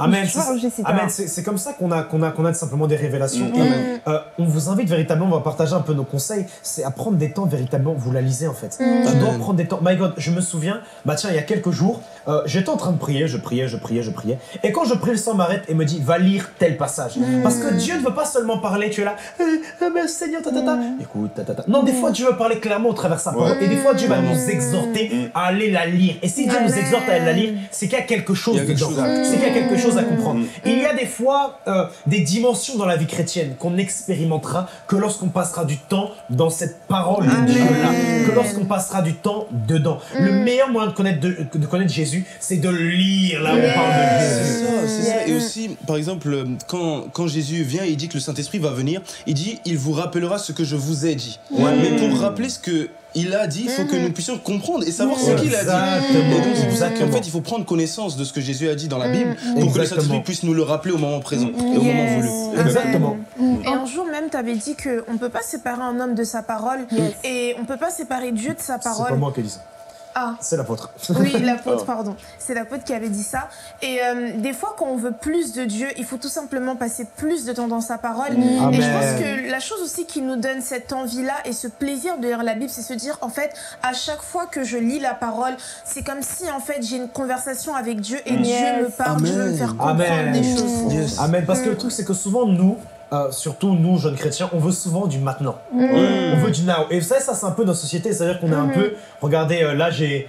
c'est comme ça qu'on a simplement des révélations. On vous invite véritablement, on va partager un peu nos conseils, c'est à prendre des temps véritablement, vous la lisez en fait. Tu dois prendre des temps. My God, je me souviens, il y a quelques jours, j'étais en train de prier, je priais. Et quand je prie, le sang m'arrête et me dit, va lire tel passage. Parce que Dieu ne veut pas seulement parler, tu es là, Seigneur, écoute, Non, des fois Dieu veut parler clairement au travers de sa parole. Et des fois Dieu va nous exhorter à aller la lire. Et si Dieu nous exhorte à aller la lire, c'est qu'il y a quelque chose dedans. C'est qu'il y a quelque chose à comprendre. Et il y a des fois des dimensions dans la vie chrétienne qu'on expérimentera que lorsqu'on passera du temps dans cette parole de Dieu-là, que lorsqu'on passera du temps dedans. Le meilleur moyen de connaître Jésus, c'est de lire là où on parle de Jésus. C'est ça. Et aussi, par exemple, quand Jésus vient et il dit que le Saint-Esprit va venir, il dit, il vous rappellera ce que je vous ai dit. Mais pour rappeler ce que il a dit, il faut que nous puissions comprendre et savoir ce qu'il a dit. Et donc c'est pour ça qu'en fait il faut prendre connaissance de ce que Jésus a dit dans la Bible pour que le Saint-Esprit puisse nous le rappeler au moment présent et au moment voulu. Exactement. Et un jour même, tu avais dit qu'on ne peut pas séparer un homme de sa parole et on ne peut pas séparer Dieu de sa parole. C'est pas moi qui ai dit ça. Ah. C'est l'apôtre. Oui, l'apôtre, pardon. C'est l'apôtre qui avait dit ça. Et des fois, quand on veut plus de Dieu, il faut tout simplement passer plus de temps dans sa parole. Amen. Et je pense que la chose aussi qui nous donne cette envie-là et ce plaisir de lire la Bible, c'est se dire, en fait, à chaque fois que je lis la parole, c'est comme si, en fait, j'ai une conversation avec Dieu et Dieu me parle, Dieu veut me faire comprendre des choses. Amen. Parce que le truc, c'est que souvent, nous, surtout nous, jeunes chrétiens, on veut souvent du maintenant. On veut du now. Et ça c'est un peu notre société. C'est-à-dire qu'on est un peu... Regardez, là, j'ai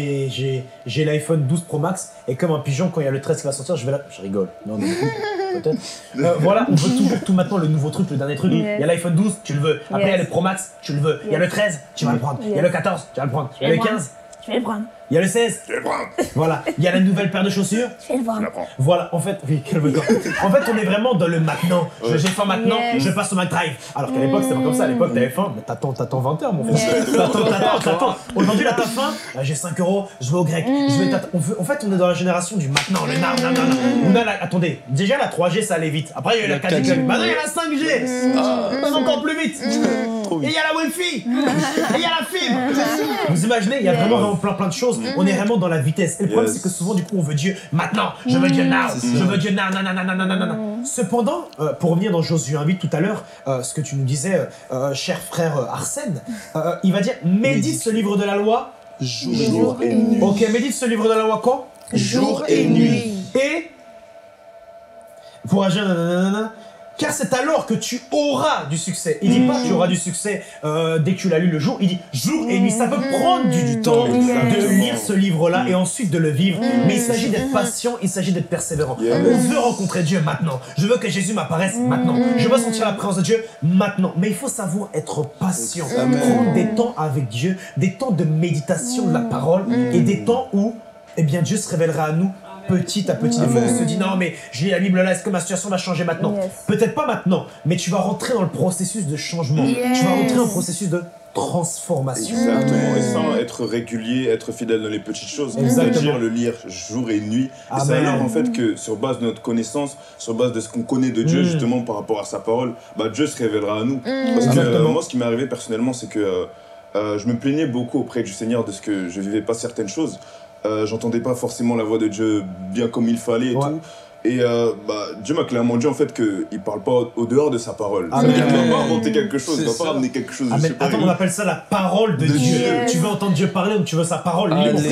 l'iPhone 12 Pro Max. Et comme un pigeon, quand il y a le 13 qui va sortir, je vais là... Je rigole. Non, mais peut-être. Voilà, on veut toujours tout maintenant, le nouveau truc, le dernier truc. Il y a l'iPhone 12, tu le veux. Après, il y a le Pro Max, tu le veux. Il y a le 13, tu vas le prendre. Il y a le 14, tu vas le prendre. Il y a le 15, je vais le prendre. Il y a le 16. Je vais le prendre. Voilà. Il y a la nouvelle paire de chaussures. Je vais le prendre. Voilà. En fait, oui, calme-toi. En fait, on est vraiment dans le maintenant. J'ai faim maintenant, je passe au McDrive. Alors qu'à l'époque, c'était pas comme ça. À l'époque, t'avais faim, mais t'attends 20 heures, mon frère. T'attends. Aujourd'hui, là, t'as faim. J'ai 5 €, je vais au grec. En fait, on est dans la génération du maintenant, le now. On a attendez, déjà la 3G, ça allait vite. Après, il y a eu la 4G. Maintenant, il y a la 5G. Ça va encore plus vite. Et il y a la Wi-Fi. Et il y a la fibre. Vous imaginez, il y a vraiment plein de choses. On est vraiment dans la vitesse. Et le problème, c'est que souvent, du coup, on veut Dieu maintenant. Je veux Dieu now. Je veux Dieu now. Cependant, pour revenir dans Josué 1:8 tout à l'heure, ce que tu nous disais, cher frère Arsène, il va dire médite ce livre de la loi jour et nuit. Ok, médite ce livre de la loi quand jour et nuit. Et pour agir, car c'est alors que tu auras du succès. Il dit pas tu auras du succès dès que tu l'as lu le jour, il dit jour et nuit. Ça peut prendre du temps de lire ce livre-là et ensuite de le vivre, mais il s'agit d'être patient, il s'agit d'être persévérant. On veut rencontrer Dieu maintenant. Je veux que Jésus m'apparaisse maintenant. Je veux sentir la présence de Dieu maintenant. Mais il faut savoir être patient, prendre des temps avec Dieu, des temps de méditation de la parole et des temps où eh bien, Dieu se révélera à nous petit à petit. Des fois, on se dit non, mais je lis la Bible là, est-ce que ma situation va changer maintenant? Peut-être pas maintenant, mais tu vas rentrer dans le processus de changement. Tu vas rentrer dans le processus de transformation. Exactement. Et ça, être régulier, être fidèle dans les petites choses, c'est-à-dire le lire jour et nuit. Et ça veut dire en fait que sur base de notre connaissance, sur base de ce qu'on connaît de Dieu, justement par rapport à sa parole, bah, Dieu se révélera à nous. Parce que moi, ce qui m'est arrivé personnellement, c'est que je me plaignais beaucoup auprès du Seigneur de ce que je vivais pas certaines choses. J'entendais pas forcément la voix de Dieu bien comme il fallait et tout. Et Dieu m'a clairement dit en fait qu'il parle pas au dehors de sa parole. Il ne doit pas inventer quelque chose, il ne doit pas ramener quelque chose. Attends, on appelle ça la parole de Dieu. Tu veux entendre Dieu parler ou tu veux sa parole?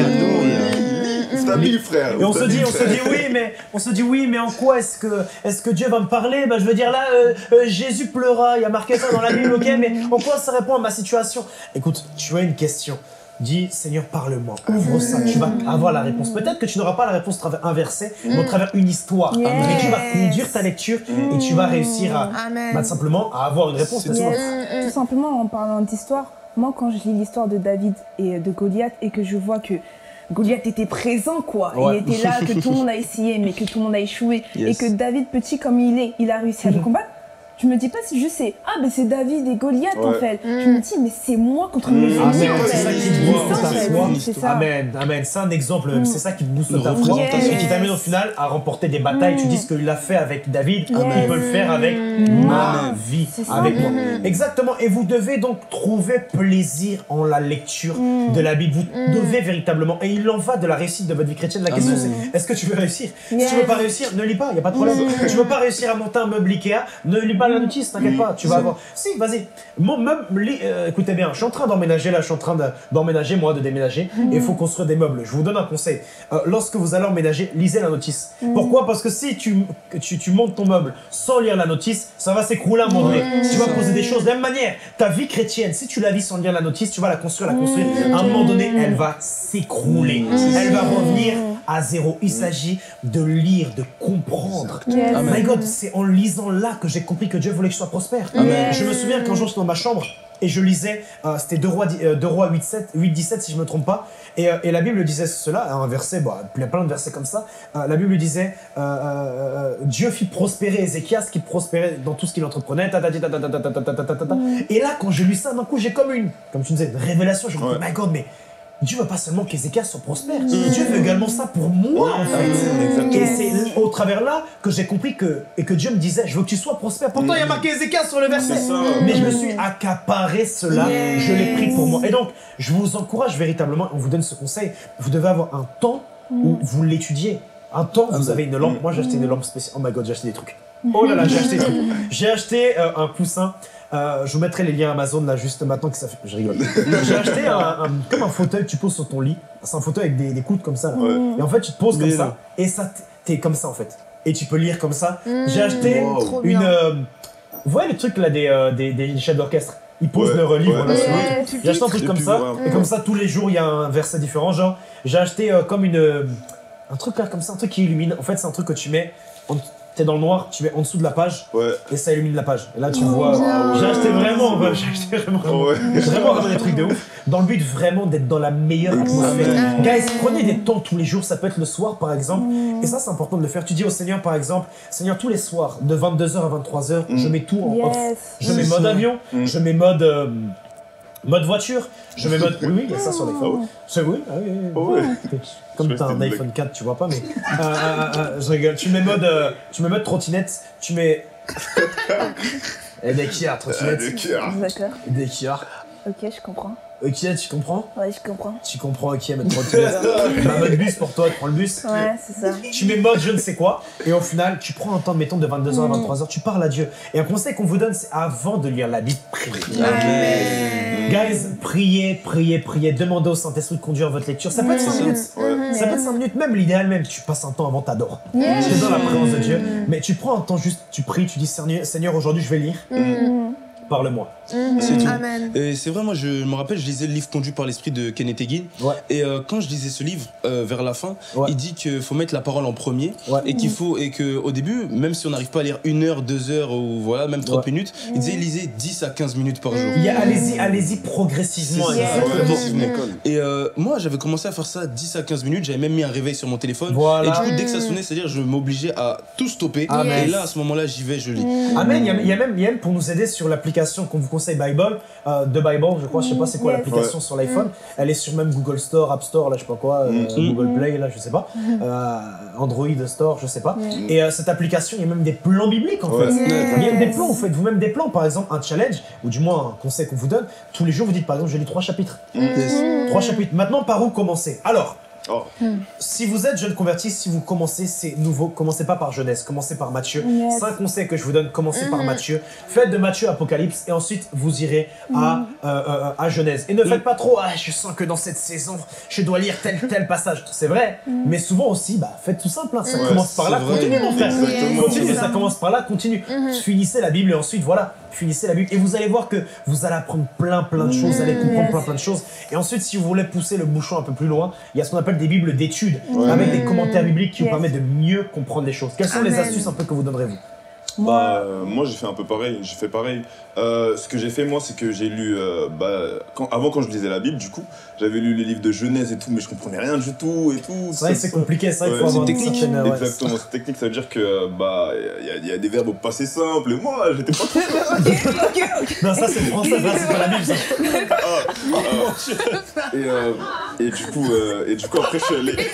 C'est ta Bible, frère. Et on se dit oui, mais en quoi est-ce que Dieu va me parler? Je veux dire là, Jésus pleura, il y a marqué ça dans la Bible, ok, mais en quoi ça répond à ma situation? Écoute, tu as une question. Dis, Seigneur, parle-moi, ouvre ça, tu vas avoir la réponse. Peut-être que tu n'auras pas la réponse à travers un verset, mais à travers une histoire. Mais tu vas conduire ta lecture et tu vas réussir à simplement à avoir une réponse. Tout simplement, en parlant d'histoire, moi, quand je lis l'histoire de David et de Goliath et que je vois que Goliath était présent, quoi. Il était là, que tout le monde a essayé, mais que tout le monde a échoué. Et que David, petit comme il est, il a réussi à le combattre. Je me dis pas si je sais, c'est David et Goliath en fait. Je me dis, mais c'est moi contre mes ennemis en fait. C'est ça qui te booste ta foi. Amen. C'est un exemple, c'est ça qui te booste ta foi. Et qui t'amène au final à remporter des batailles. Tu dis ce qu'il a fait avec David, il peut le faire avec ma vie, avec moi. Exactement. Et vous devez donc trouver plaisir en la lecture de la Bible. Vous devez véritablement, et il en va de la réussite de votre vie chrétienne. La question c'est, est-ce que tu veux réussir? Si tu veux pas réussir, ne lis pas, il n'y a pas de problème. Tu veux pas réussir à monter un meuble Ikea, ne lis pas la notice, t'inquiète pas, tu vas avoir. Si, vas-y. Mon meuble, écoutez bien, je suis en train d'emménager là, je suis en train d'emménager, moi, de déménager, et il faut construire des meubles. Je vous donne un conseil. Lorsque vous allez emménager, lisez la notice. Pourquoi? Parce que si tu montes ton meuble sans lire la notice, ça va s'écrouler à un moment donné. Tu vas poser des choses de la même manière. Ta vie chrétienne, si tu la vis sans lire la notice, tu vas la construire. À un moment donné, elle va s'écrouler. Elle va revenir à zéro. Il s'agit de lire, de comprendre. My God, c'est en lisant là que j'ai compris que Dieu voulait que je sois prospère. Je me souviens qu'un jour, j'étais dans ma chambre et je lisais, c'était 2 Rois 8-17 si je ne me trompe pas, et la Bible disait cela, un verset, il y a plein de versets comme ça, la Bible disait Dieu fit prospérer Ézéchias qui prospérait dans tout ce qu'il entreprenait, et là quand j'ai lu ça, d'un coup j'ai comme tu disais, une révélation, je me dis, my God, mais Dieu veut pas seulement qu'Ézéchias soit prospère, Dieu veut également ça pour moi en fait. Et c'est au travers là que j'ai compris que Dieu me disait, je veux que tu sois prospère. Pourtant il y a marqué Ézéchias sur le verset, mais je me suis accaparé cela, je l'ai pris pour moi. Et donc je vous encourage véritablement, on vous donne ce conseil, vous devez avoir un temps où vous l'étudiez. Un temps où vous avez une lampe, moi j'ai acheté une lampe spéciale, oh my God, j'ai acheté des trucs. Oh là là, j'ai acheté des trucs. J'ai acheté un coussin. Je vous mettrai les liens Amazon là juste maintenant que ça fait. Je rigole. J'ai acheté comme un fauteuil que tu poses sur ton lit. C'est un fauteuil avec des coudes comme ça. Là. Et en fait, tu te poses comme ça et ça t'es comme ça en fait. Et tu peux lire comme ça. J'ai acheté une. Vous voyez le truc là des chefs d'orchestre? Ils posent leur livre là sur l'autre. J'ai acheté un truc comme ça. Et comme ça, tous les jours, il y a un verset différent. Genre, j'ai acheté comme un truc là comme ça, un truc qui illumine. En fait, c'est un truc que tu mets. T'es dans le noir, tu mets en dessous de la page et ça illumine la page. Et là tu vois, j'ai acheté vraiment des trucs de ouf, dans le but vraiment d'être dans la meilleure atmosphère. Guys, prenez des temps tous les jours, ça peut être le soir par exemple, et ça c'est important de le faire. Tu dis au Seigneur par exemple, Seigneur tous les soirs, de 22h à 23h, je mets tout en off. Je mets mode avion, je mets mode voiture, je mets mode... Oui, il y a ça sur les phones. Comme t'as un iPhone 4, tu vois pas, mais... je rigole. Tu mets mode trottinette, tu mets... Des Kia, trottinette. D'accord. Des Kia. Ok, je comprends. Ok, tu comprends? Ouais, je comprends. Tu comprends, ok, maintenant tu laisses. Bah, mode bus pour toi, tu prends le bus. Ouais, c'est ça. Tu mets mode je ne sais quoi, et au final, tu prends un temps, mettons, de 22h à 23h, tu parles à Dieu. Et un conseil qu'on vous donne, c'est avant de lire la Bible, priez. Guys, priez, priez, priez. Demandez au Saint-Esprit de conduire votre lecture. Ça peut être 5 minutes. Ça peut être 5 minutes, même l'idéal, même, tu passes un temps avant, t'adores. Tu es dans la présence de Dieu, mais tu prends un temps juste, tu pries, tu dis Seigneur, aujourd'hui je vais lire. Parle-moi. C'est tout. Amen. Et c'est vrai, moi je me rappelle, je lisais le livre Conduit par l'Esprit de Kenneth Hagin. Ouais. Et quand je lisais ce livre, vers la fin, il dit qu'il faut mettre la parole en premier. Ouais. Et qu'il faut, et qu'au début, même si on n'arrive pas à lire 1 heure, 2 heures ou voilà, même 30 minutes, il disait lisez 10 à 15 minutes par jour. Allez-y progressivement. Progressivement. Et moi j'avais commencé à faire ça 10 à 15 minutes, j'avais même mis un réveil sur mon téléphone. Voilà. Et du coup, dès que ça sonnait, c'est-à-dire je m'obligeais à tout stopper. Amen. Et là, à ce moment-là, j'y vais, je lis. Amen, il y a même pour nous aider sur l'application qu'on vous conseille Bible, de Bible, je crois, je sais pas c'est quoi l'application sur l'iPhone. Elle est sur même Google Store, App Store, là je sais pas quoi, Google Play, là je sais pas, Android Store, je sais pas. Et cette application, il y a même des plans bibliques en fait. Il y a même des plans, vous faites vous-même des plans, par exemple un challenge, ou du moins un conseil qu'on vous donne, tous les jours vous dites par exemple je lis 3 chapitres. 3 chapitres. Maintenant par où commencer? Alors, si vous êtes jeune converti, si vous commencez, c'est nouveau, commencez pas par Genèse, commencez par Matthieu. 5 conseils que je vous donne, commencez par Matthieu. Faites de Matthieu Apocalypse et ensuite vous irez à Genèse. Et ne faites pas trop, je sens que dans cette saison, je dois lire tel passage. C'est vrai, mais souvent aussi, faites tout simple, ça commence par là, continue mon frère. Continue, ça commence par là, continue. Finissez la Bible et ensuite voilà, finissez la Bible. Et vous allez voir que vous allez apprendre plein de choses, vous allez comprendre plein de choses. Et ensuite, si vous voulez pousser le bouchon un peu plus loin, il y a ce qu'on appelle des bibles d'études, avec des commentaires bibliques qui vous permettent de mieux comprendre les choses. Quelles sont les astuces un peu que vous donnerez-vous? Moi j'ai fait un peu pareil, ce que j'ai fait moi c'est que j'ai lu, quand je lisais la Bible du coup, j'avais lu les livres de Genèse et tout mais je comprenais rien du tout et tout. C'est vrai que c'est compliqué, ça il faut avoir une technique. Exactement, c'est technique, ça veut dire que il y a des verbes au passé simple et moi j'étais pas trop Non ça c'est le français, là c'est pas la Bible ça. Et du coup après je suis allé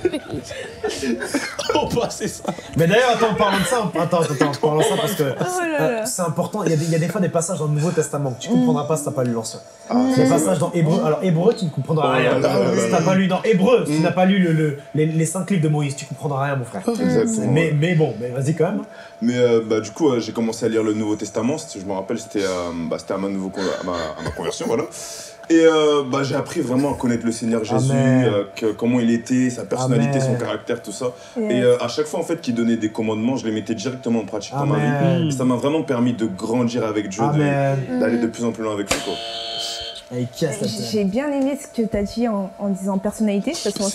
Au passé ça. Mais d'ailleurs attends, parlons de ça, parlons de ça parce que c'est important, il y a des fois des passages dans le Nouveau Testament que tu comprendras pas si t'as pas lu l'Ancien. Des passages dans Hébreu, alors Hébreu tu ne comprendras rien. Si t'as pas lu dans Hébreu, si tu n'as pas lu les 5 livres de Moïse, tu comprendras rien mon frère. Mais bon, vas-y quand même. Mais du coup j'ai commencé à lire le Nouveau Testament, je me rappelle c'était à ma conversion voilà. Et j'ai appris vraiment à connaître le Seigneur Jésus, comment il était, sa personnalité, son caractère, tout ça. Et à chaque fois en fait qu'il donnait des commandements, je les mettais directement en pratique dans ma vie. Et ça m'a vraiment permis de grandir avec Dieu, d'aller de plus en plus loin avec lui quoi. J'ai bien aimé ce que tu as dit en disant personnalité,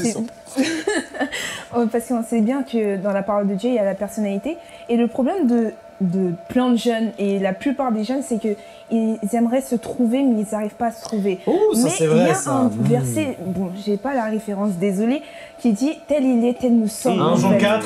parce qu'on sait bien que dans la parole de Dieu, il y a la personnalité. Et le problème de plein de jeunes, et la plupart des jeunes, c'est qu'ils aimeraient se trouver, mais ils n'arrivent pas à se trouver. Ça, mais il y a un verset, bon, j'ai pas la référence, désolé, qui dit « Tel il est, tel nous sommes ». 1 Jean 4.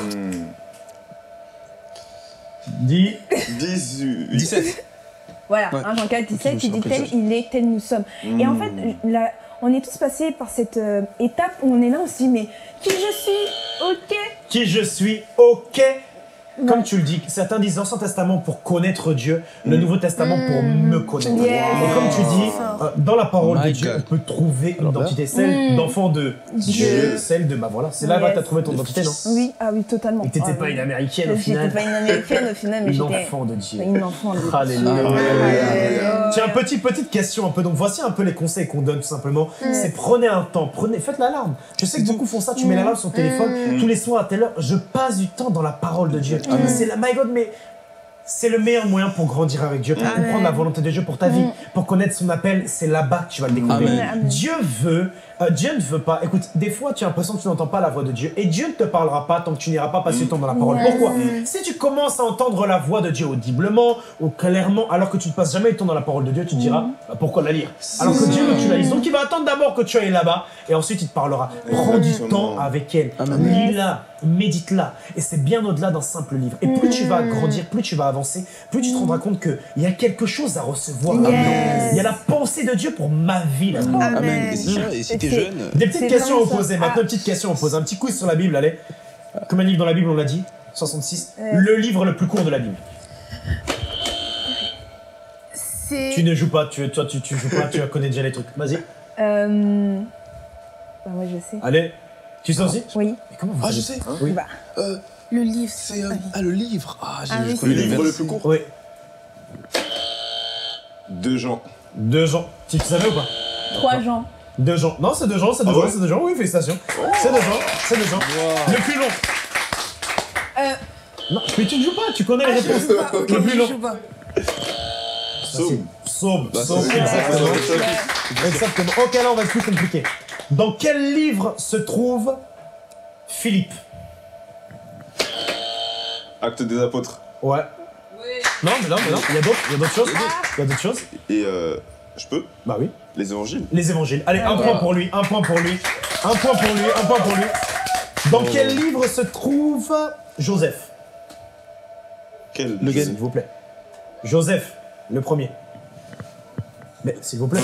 17. Voilà, 1 Jean 4, 17, qui dit « Tel il est, tel nous sommes ». Et en fait, là, on est tous passés par cette étape où on est là, on se dit « Mais qui je suis, ok ». Qui je suis, ok. Comme tu le dis, certains disent l'Ancien Testament pour connaître Dieu, le Nouveau Testament pour me connaître. Et comme tu dis, dans la parole de Dieu, on peut trouver une identité, celle d'enfant de Dieu, celle de voilà, c'est là que tu as trouvé ton identité, non? Oui, oui, totalement. Et t'étais pas une Américaine au final. J'étais pas une Américaine au final, mais j'étais une enfant de Dieu. Une enfant de Dieu. Alléluia. Tiens, petite question un peu. Donc voici un peu les conseils qu'on donne tout simplement. C'est prenez un temps, faites l'alarme. Je sais que beaucoup font ça. Tu mets l'alarme sur ton téléphone tous les soirs à telle heure. Je passe du temps dans la parole de Dieu. C'est la my God, mais c'est le meilleur moyen pour grandir avec Dieu, pour comprendre la volonté de Dieu pour ta vie, pour connaître son appel. C'est là-bas que tu vas le découvrir. Dieu ne veut pas. Écoute, des fois, tu as l'impression que tu n'entends pas la voix de Dieu. Et Dieu ne te parlera pas tant que tu n'iras pas passer du temps dans la parole. Pourquoi? Si tu commences à entendre la voix de Dieu audiblement ou clairement, alors que tu ne passes jamais du temps dans la parole de Dieu, tu te diras, pourquoi la lire? Alors que Dieu veut que tu la lises. Donc il va attendre d'abord que tu ailles là-bas et ensuite il te parlera. Prends du temps avec elle. Lis-la, médite-la. Et c'est bien au-delà d'un simple livre. Et plus tu vas grandir, plus tu vas avancer, plus tu te rendras compte qu'il y a quelque chose à recevoir là-dedans. Il y a la pensée de Dieu pour ma vie là-dedans. Amen. Et si t'es jeune... Des petites questions à poser. Maintenant, une petite question à poser. Un petit quiz sur la Bible, allez. Combien de livres dans la Bible, on l'a dit? 66. Le livre le plus court de la Bible. Tu ne joues pas, toi tu joues pas, tu connais déjà les trucs. Vas-y. Bah, moi, je sais. Allez. Tu sais aussi? Oui. Mais comment vous je sais. Oui. Bah. Le livre, c'est... le livre. oui, je connais Le les livre le versets. plus court. Oui. 2 Jean. 2 Jean. Tu savais ou pas? 3 gens. 2 Jean. Non, c'est 2 Jean, c'est 2 Jean, c'est 2 Jean. Oui, félicitations. C'est 2 Jean, c'est 2 Jean. Wow. Le plus long. Non, mais tu ne joues pas, tu connais les réponses. Ok, Le plus je long. joue pas. Psaume, Bah, Psaume, c'est- exactement. c'est- Exactement. Ok, là on va être plus compliqué. Dans quel livre se trouve Philippe? Acte des apôtres. Ouais. Non, mais non, il y a d'autres choses. Il y a d'autres choses. Et je peux? Bah oui. Les évangiles. Les évangiles. Allez, un point pour lui, un point pour lui, un point pour lui, un point pour lui. Dans quel livre se trouve Joseph? Quel? Le S'il vous plaît. Joseph, le premier. Mais s'il vous plaît.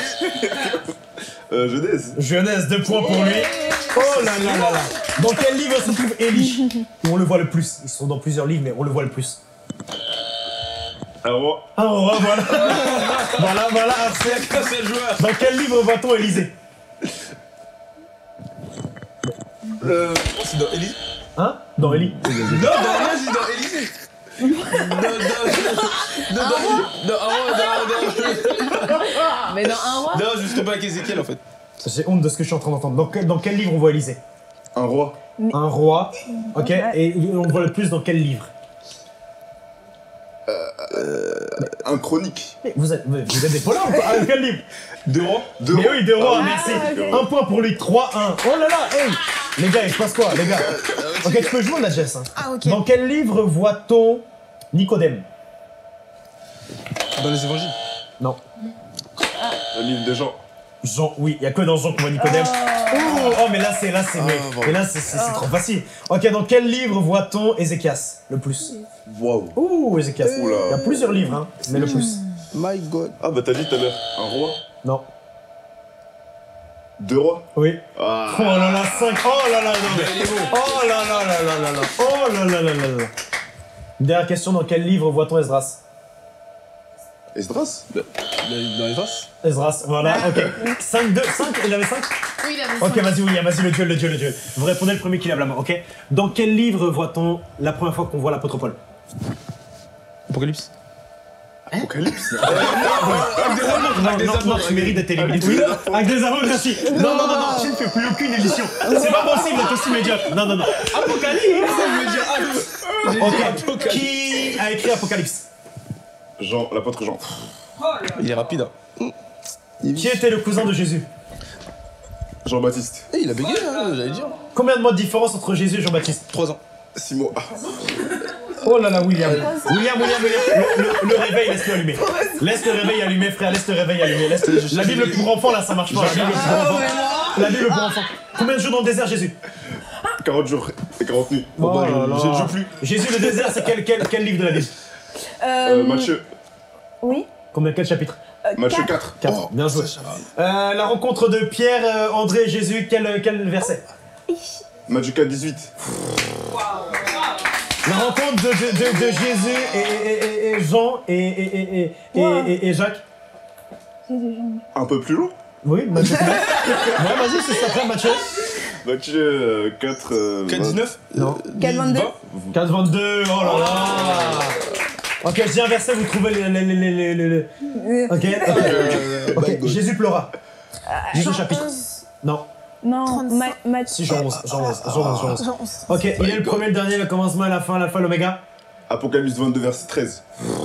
Genèse. Genèse, 2 points pour lui. Oh là là là là. Dans quel livre se trouve Élie? Où on le voit le plus. Ils sont dans plusieurs livres, mais on le voit le plus. Un roi. Un roi, voilà. voilà, Arsène. C'est le joueur. Dans quel livre voit-on Élysée? C'est dans Élysée. Hein? Dans Élie. Non, c'est dans Élysée. Mais dans un roi. Non, juste pas avec Ézéchiel en fait. J'ai honte de ce que je suis en train d'entendre. Dans quel livre on voit Élysée? Un roi. Un roi. Ok. Et on le voit le plus dans quel livre? Un chronique. Mais vous êtes des polars ou pas? Quel livre? 2 rois. 2 Mais rois. oui, 2 rois, Ah, merci. ok. Un point pour lui, 3-1. Oh là là, hey. Les gars, il se passe quoi, les gars? Ok, tu peux jouer la Jess. Hein. Ah, ok. Dans quel livre voit-on Nicodème? Dans les évangiles. Non. Le livre de Jean. Jean, oui, il y a que dans Jean qu'on voit Nicodème. Oh, mais là, c'est bon. mais là, c'est trop facile. Ok, dans quel livre voit-on Ézéchias le plus? Waouh. Ouh, Ézéchias. Oula. Il y a plusieurs livres, hein, mais le plus. My God. Ah bah t'as dit tout à l'heure. Un roi. Non. 2 rois. Oui. Ah. Oh là là, 5. Oh là là, non, mais- Oh là là là là là là. Oh là là là là là. Dernière question, dans quel livre voit-on Esdras? Esdras. Dans les vases. Esdras, voilà, ok. 5-2, 5, il avait 5? Oui, il avait Ok, cinq. vas-y, William, vas-y, le duel. Vous répondez le premier qui lève la main, ok? Dans quel livre voit-on la première fois qu'on voit l'apôtre Paul? Apocalypse. Apocalypse. Non, tu mérites d'être éliminé. Oui, avec des aveux, merci. Non, tu ne fais plus aucune édition. C'est pas possible d'être aussi médiocre. Non. Apocalypse. Ok, qui a écrit Apocalypse? Jean, l'apôtre Jean. Il est rapide. Hein. Qui était le cousin de Jésus? Jean-Baptiste. Eh, il a bégayé, hein, j'allais dire. Combien de mois de différence entre Jésus et Jean-Baptiste? 3 ans. 6 mois. Oh là là, William. William. Le réveil, laisse-le allumer. Laisse le réveil allumer, frère, laisse le réveil allumer. La Bible pour enfants, là, ça marche pas. La Bible pour enfants. Combien de jours dans le désert, Jésus? 40 jours et 40 nuits. Oh là là. Je ne joue plus. Jésus, le désert, c'est quel livre de la Bible? Matthieu. Oui. Quel chapitre? Matthieu 4. 4. 4, bien joué. La rencontre de Pierre, André et Jésus, quel verset? Matthieu 4, 18. La rencontre de Jésus et Jean et Jacques. Un peu plus long. Oui, Matthieu. Ouais, vas-y, c'est ça, frère, Matthieu. Matthieu 4. 4, 19. Non. 4, 22. 4, 22, oh là là. Ok, je dis un verset, vous trouvez les... Ok, ok. Jésus pleura. Jésus chapitre. 11. Non. Non, 35. Si, Jean 11. Ok, il est le premier, le dernier, le commencement, l'alpha, l'oméga. Apocalypse 22, verset 13.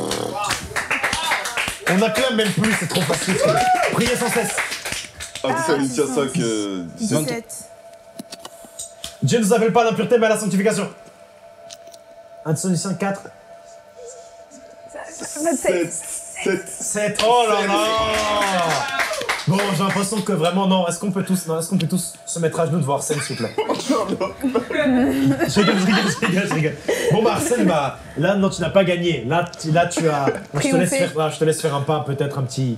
On acclame même plus, c'est trop facile. Priez sans cesse. Thessaloniciens 5, 17. 17. Dieu ne nous appelle pas à l'impureté, mais à la sanctification. 1 Thessaloniciens 4. 7. Oh là là. Bon, j'ai l'impression que vraiment, non. Est-ce qu'on peut tous se mettre à genoux devant Arsène, s'il vous plaît? Je rigole. Bon, bah, Arsène, bah, là, non, tu n'as pas gagné. Là, tu as... Je te laisse faire un pas, peut-être un petit...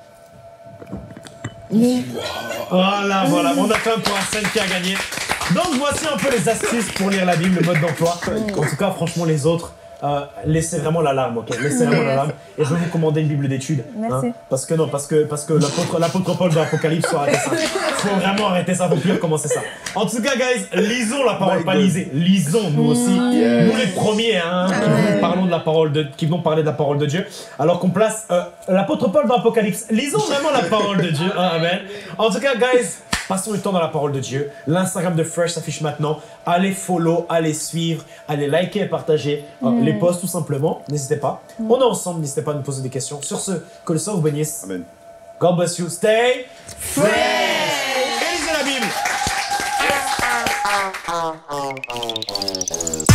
Voilà. On acclame pour Arsène qui a gagné. Donc, voici un peu les astuces pour lire la Bible, le mode d'emploi. En tout cas, franchement, les autres... laissez vraiment l'alarme, ok? Laissez vraiment l'alarme. Et je vais vous commander une Bible d'études. Merci. Hein, parce que l'apôtre Paul de l'Apocalypse faut arrêter ça. Faut vraiment arrêter ça, faut plus recommencer ça. En tout cas, guys, lisons la parole, pas lisez. Lisons, nous aussi. Nous les premiers, hein, qui vont parler de la parole de Dieu. Alors qu'on place l'apôtre Paul dans l'Apocalypse. Lisons vraiment la parole de Dieu. Hein, amen. En tout cas, guys, passons du temps dans la parole de Dieu. L'Instagram de Fresh s'affiche maintenant. Allez follow, allez suivre, allez liker et partager les posts tout simplement. N'hésitez pas. On est ensemble, n'hésitez pas à nous poser des questions. Sur ce, que le Seigneur vous bénisse. Amen. God bless you. Stay fresh. Et lisez la Bible.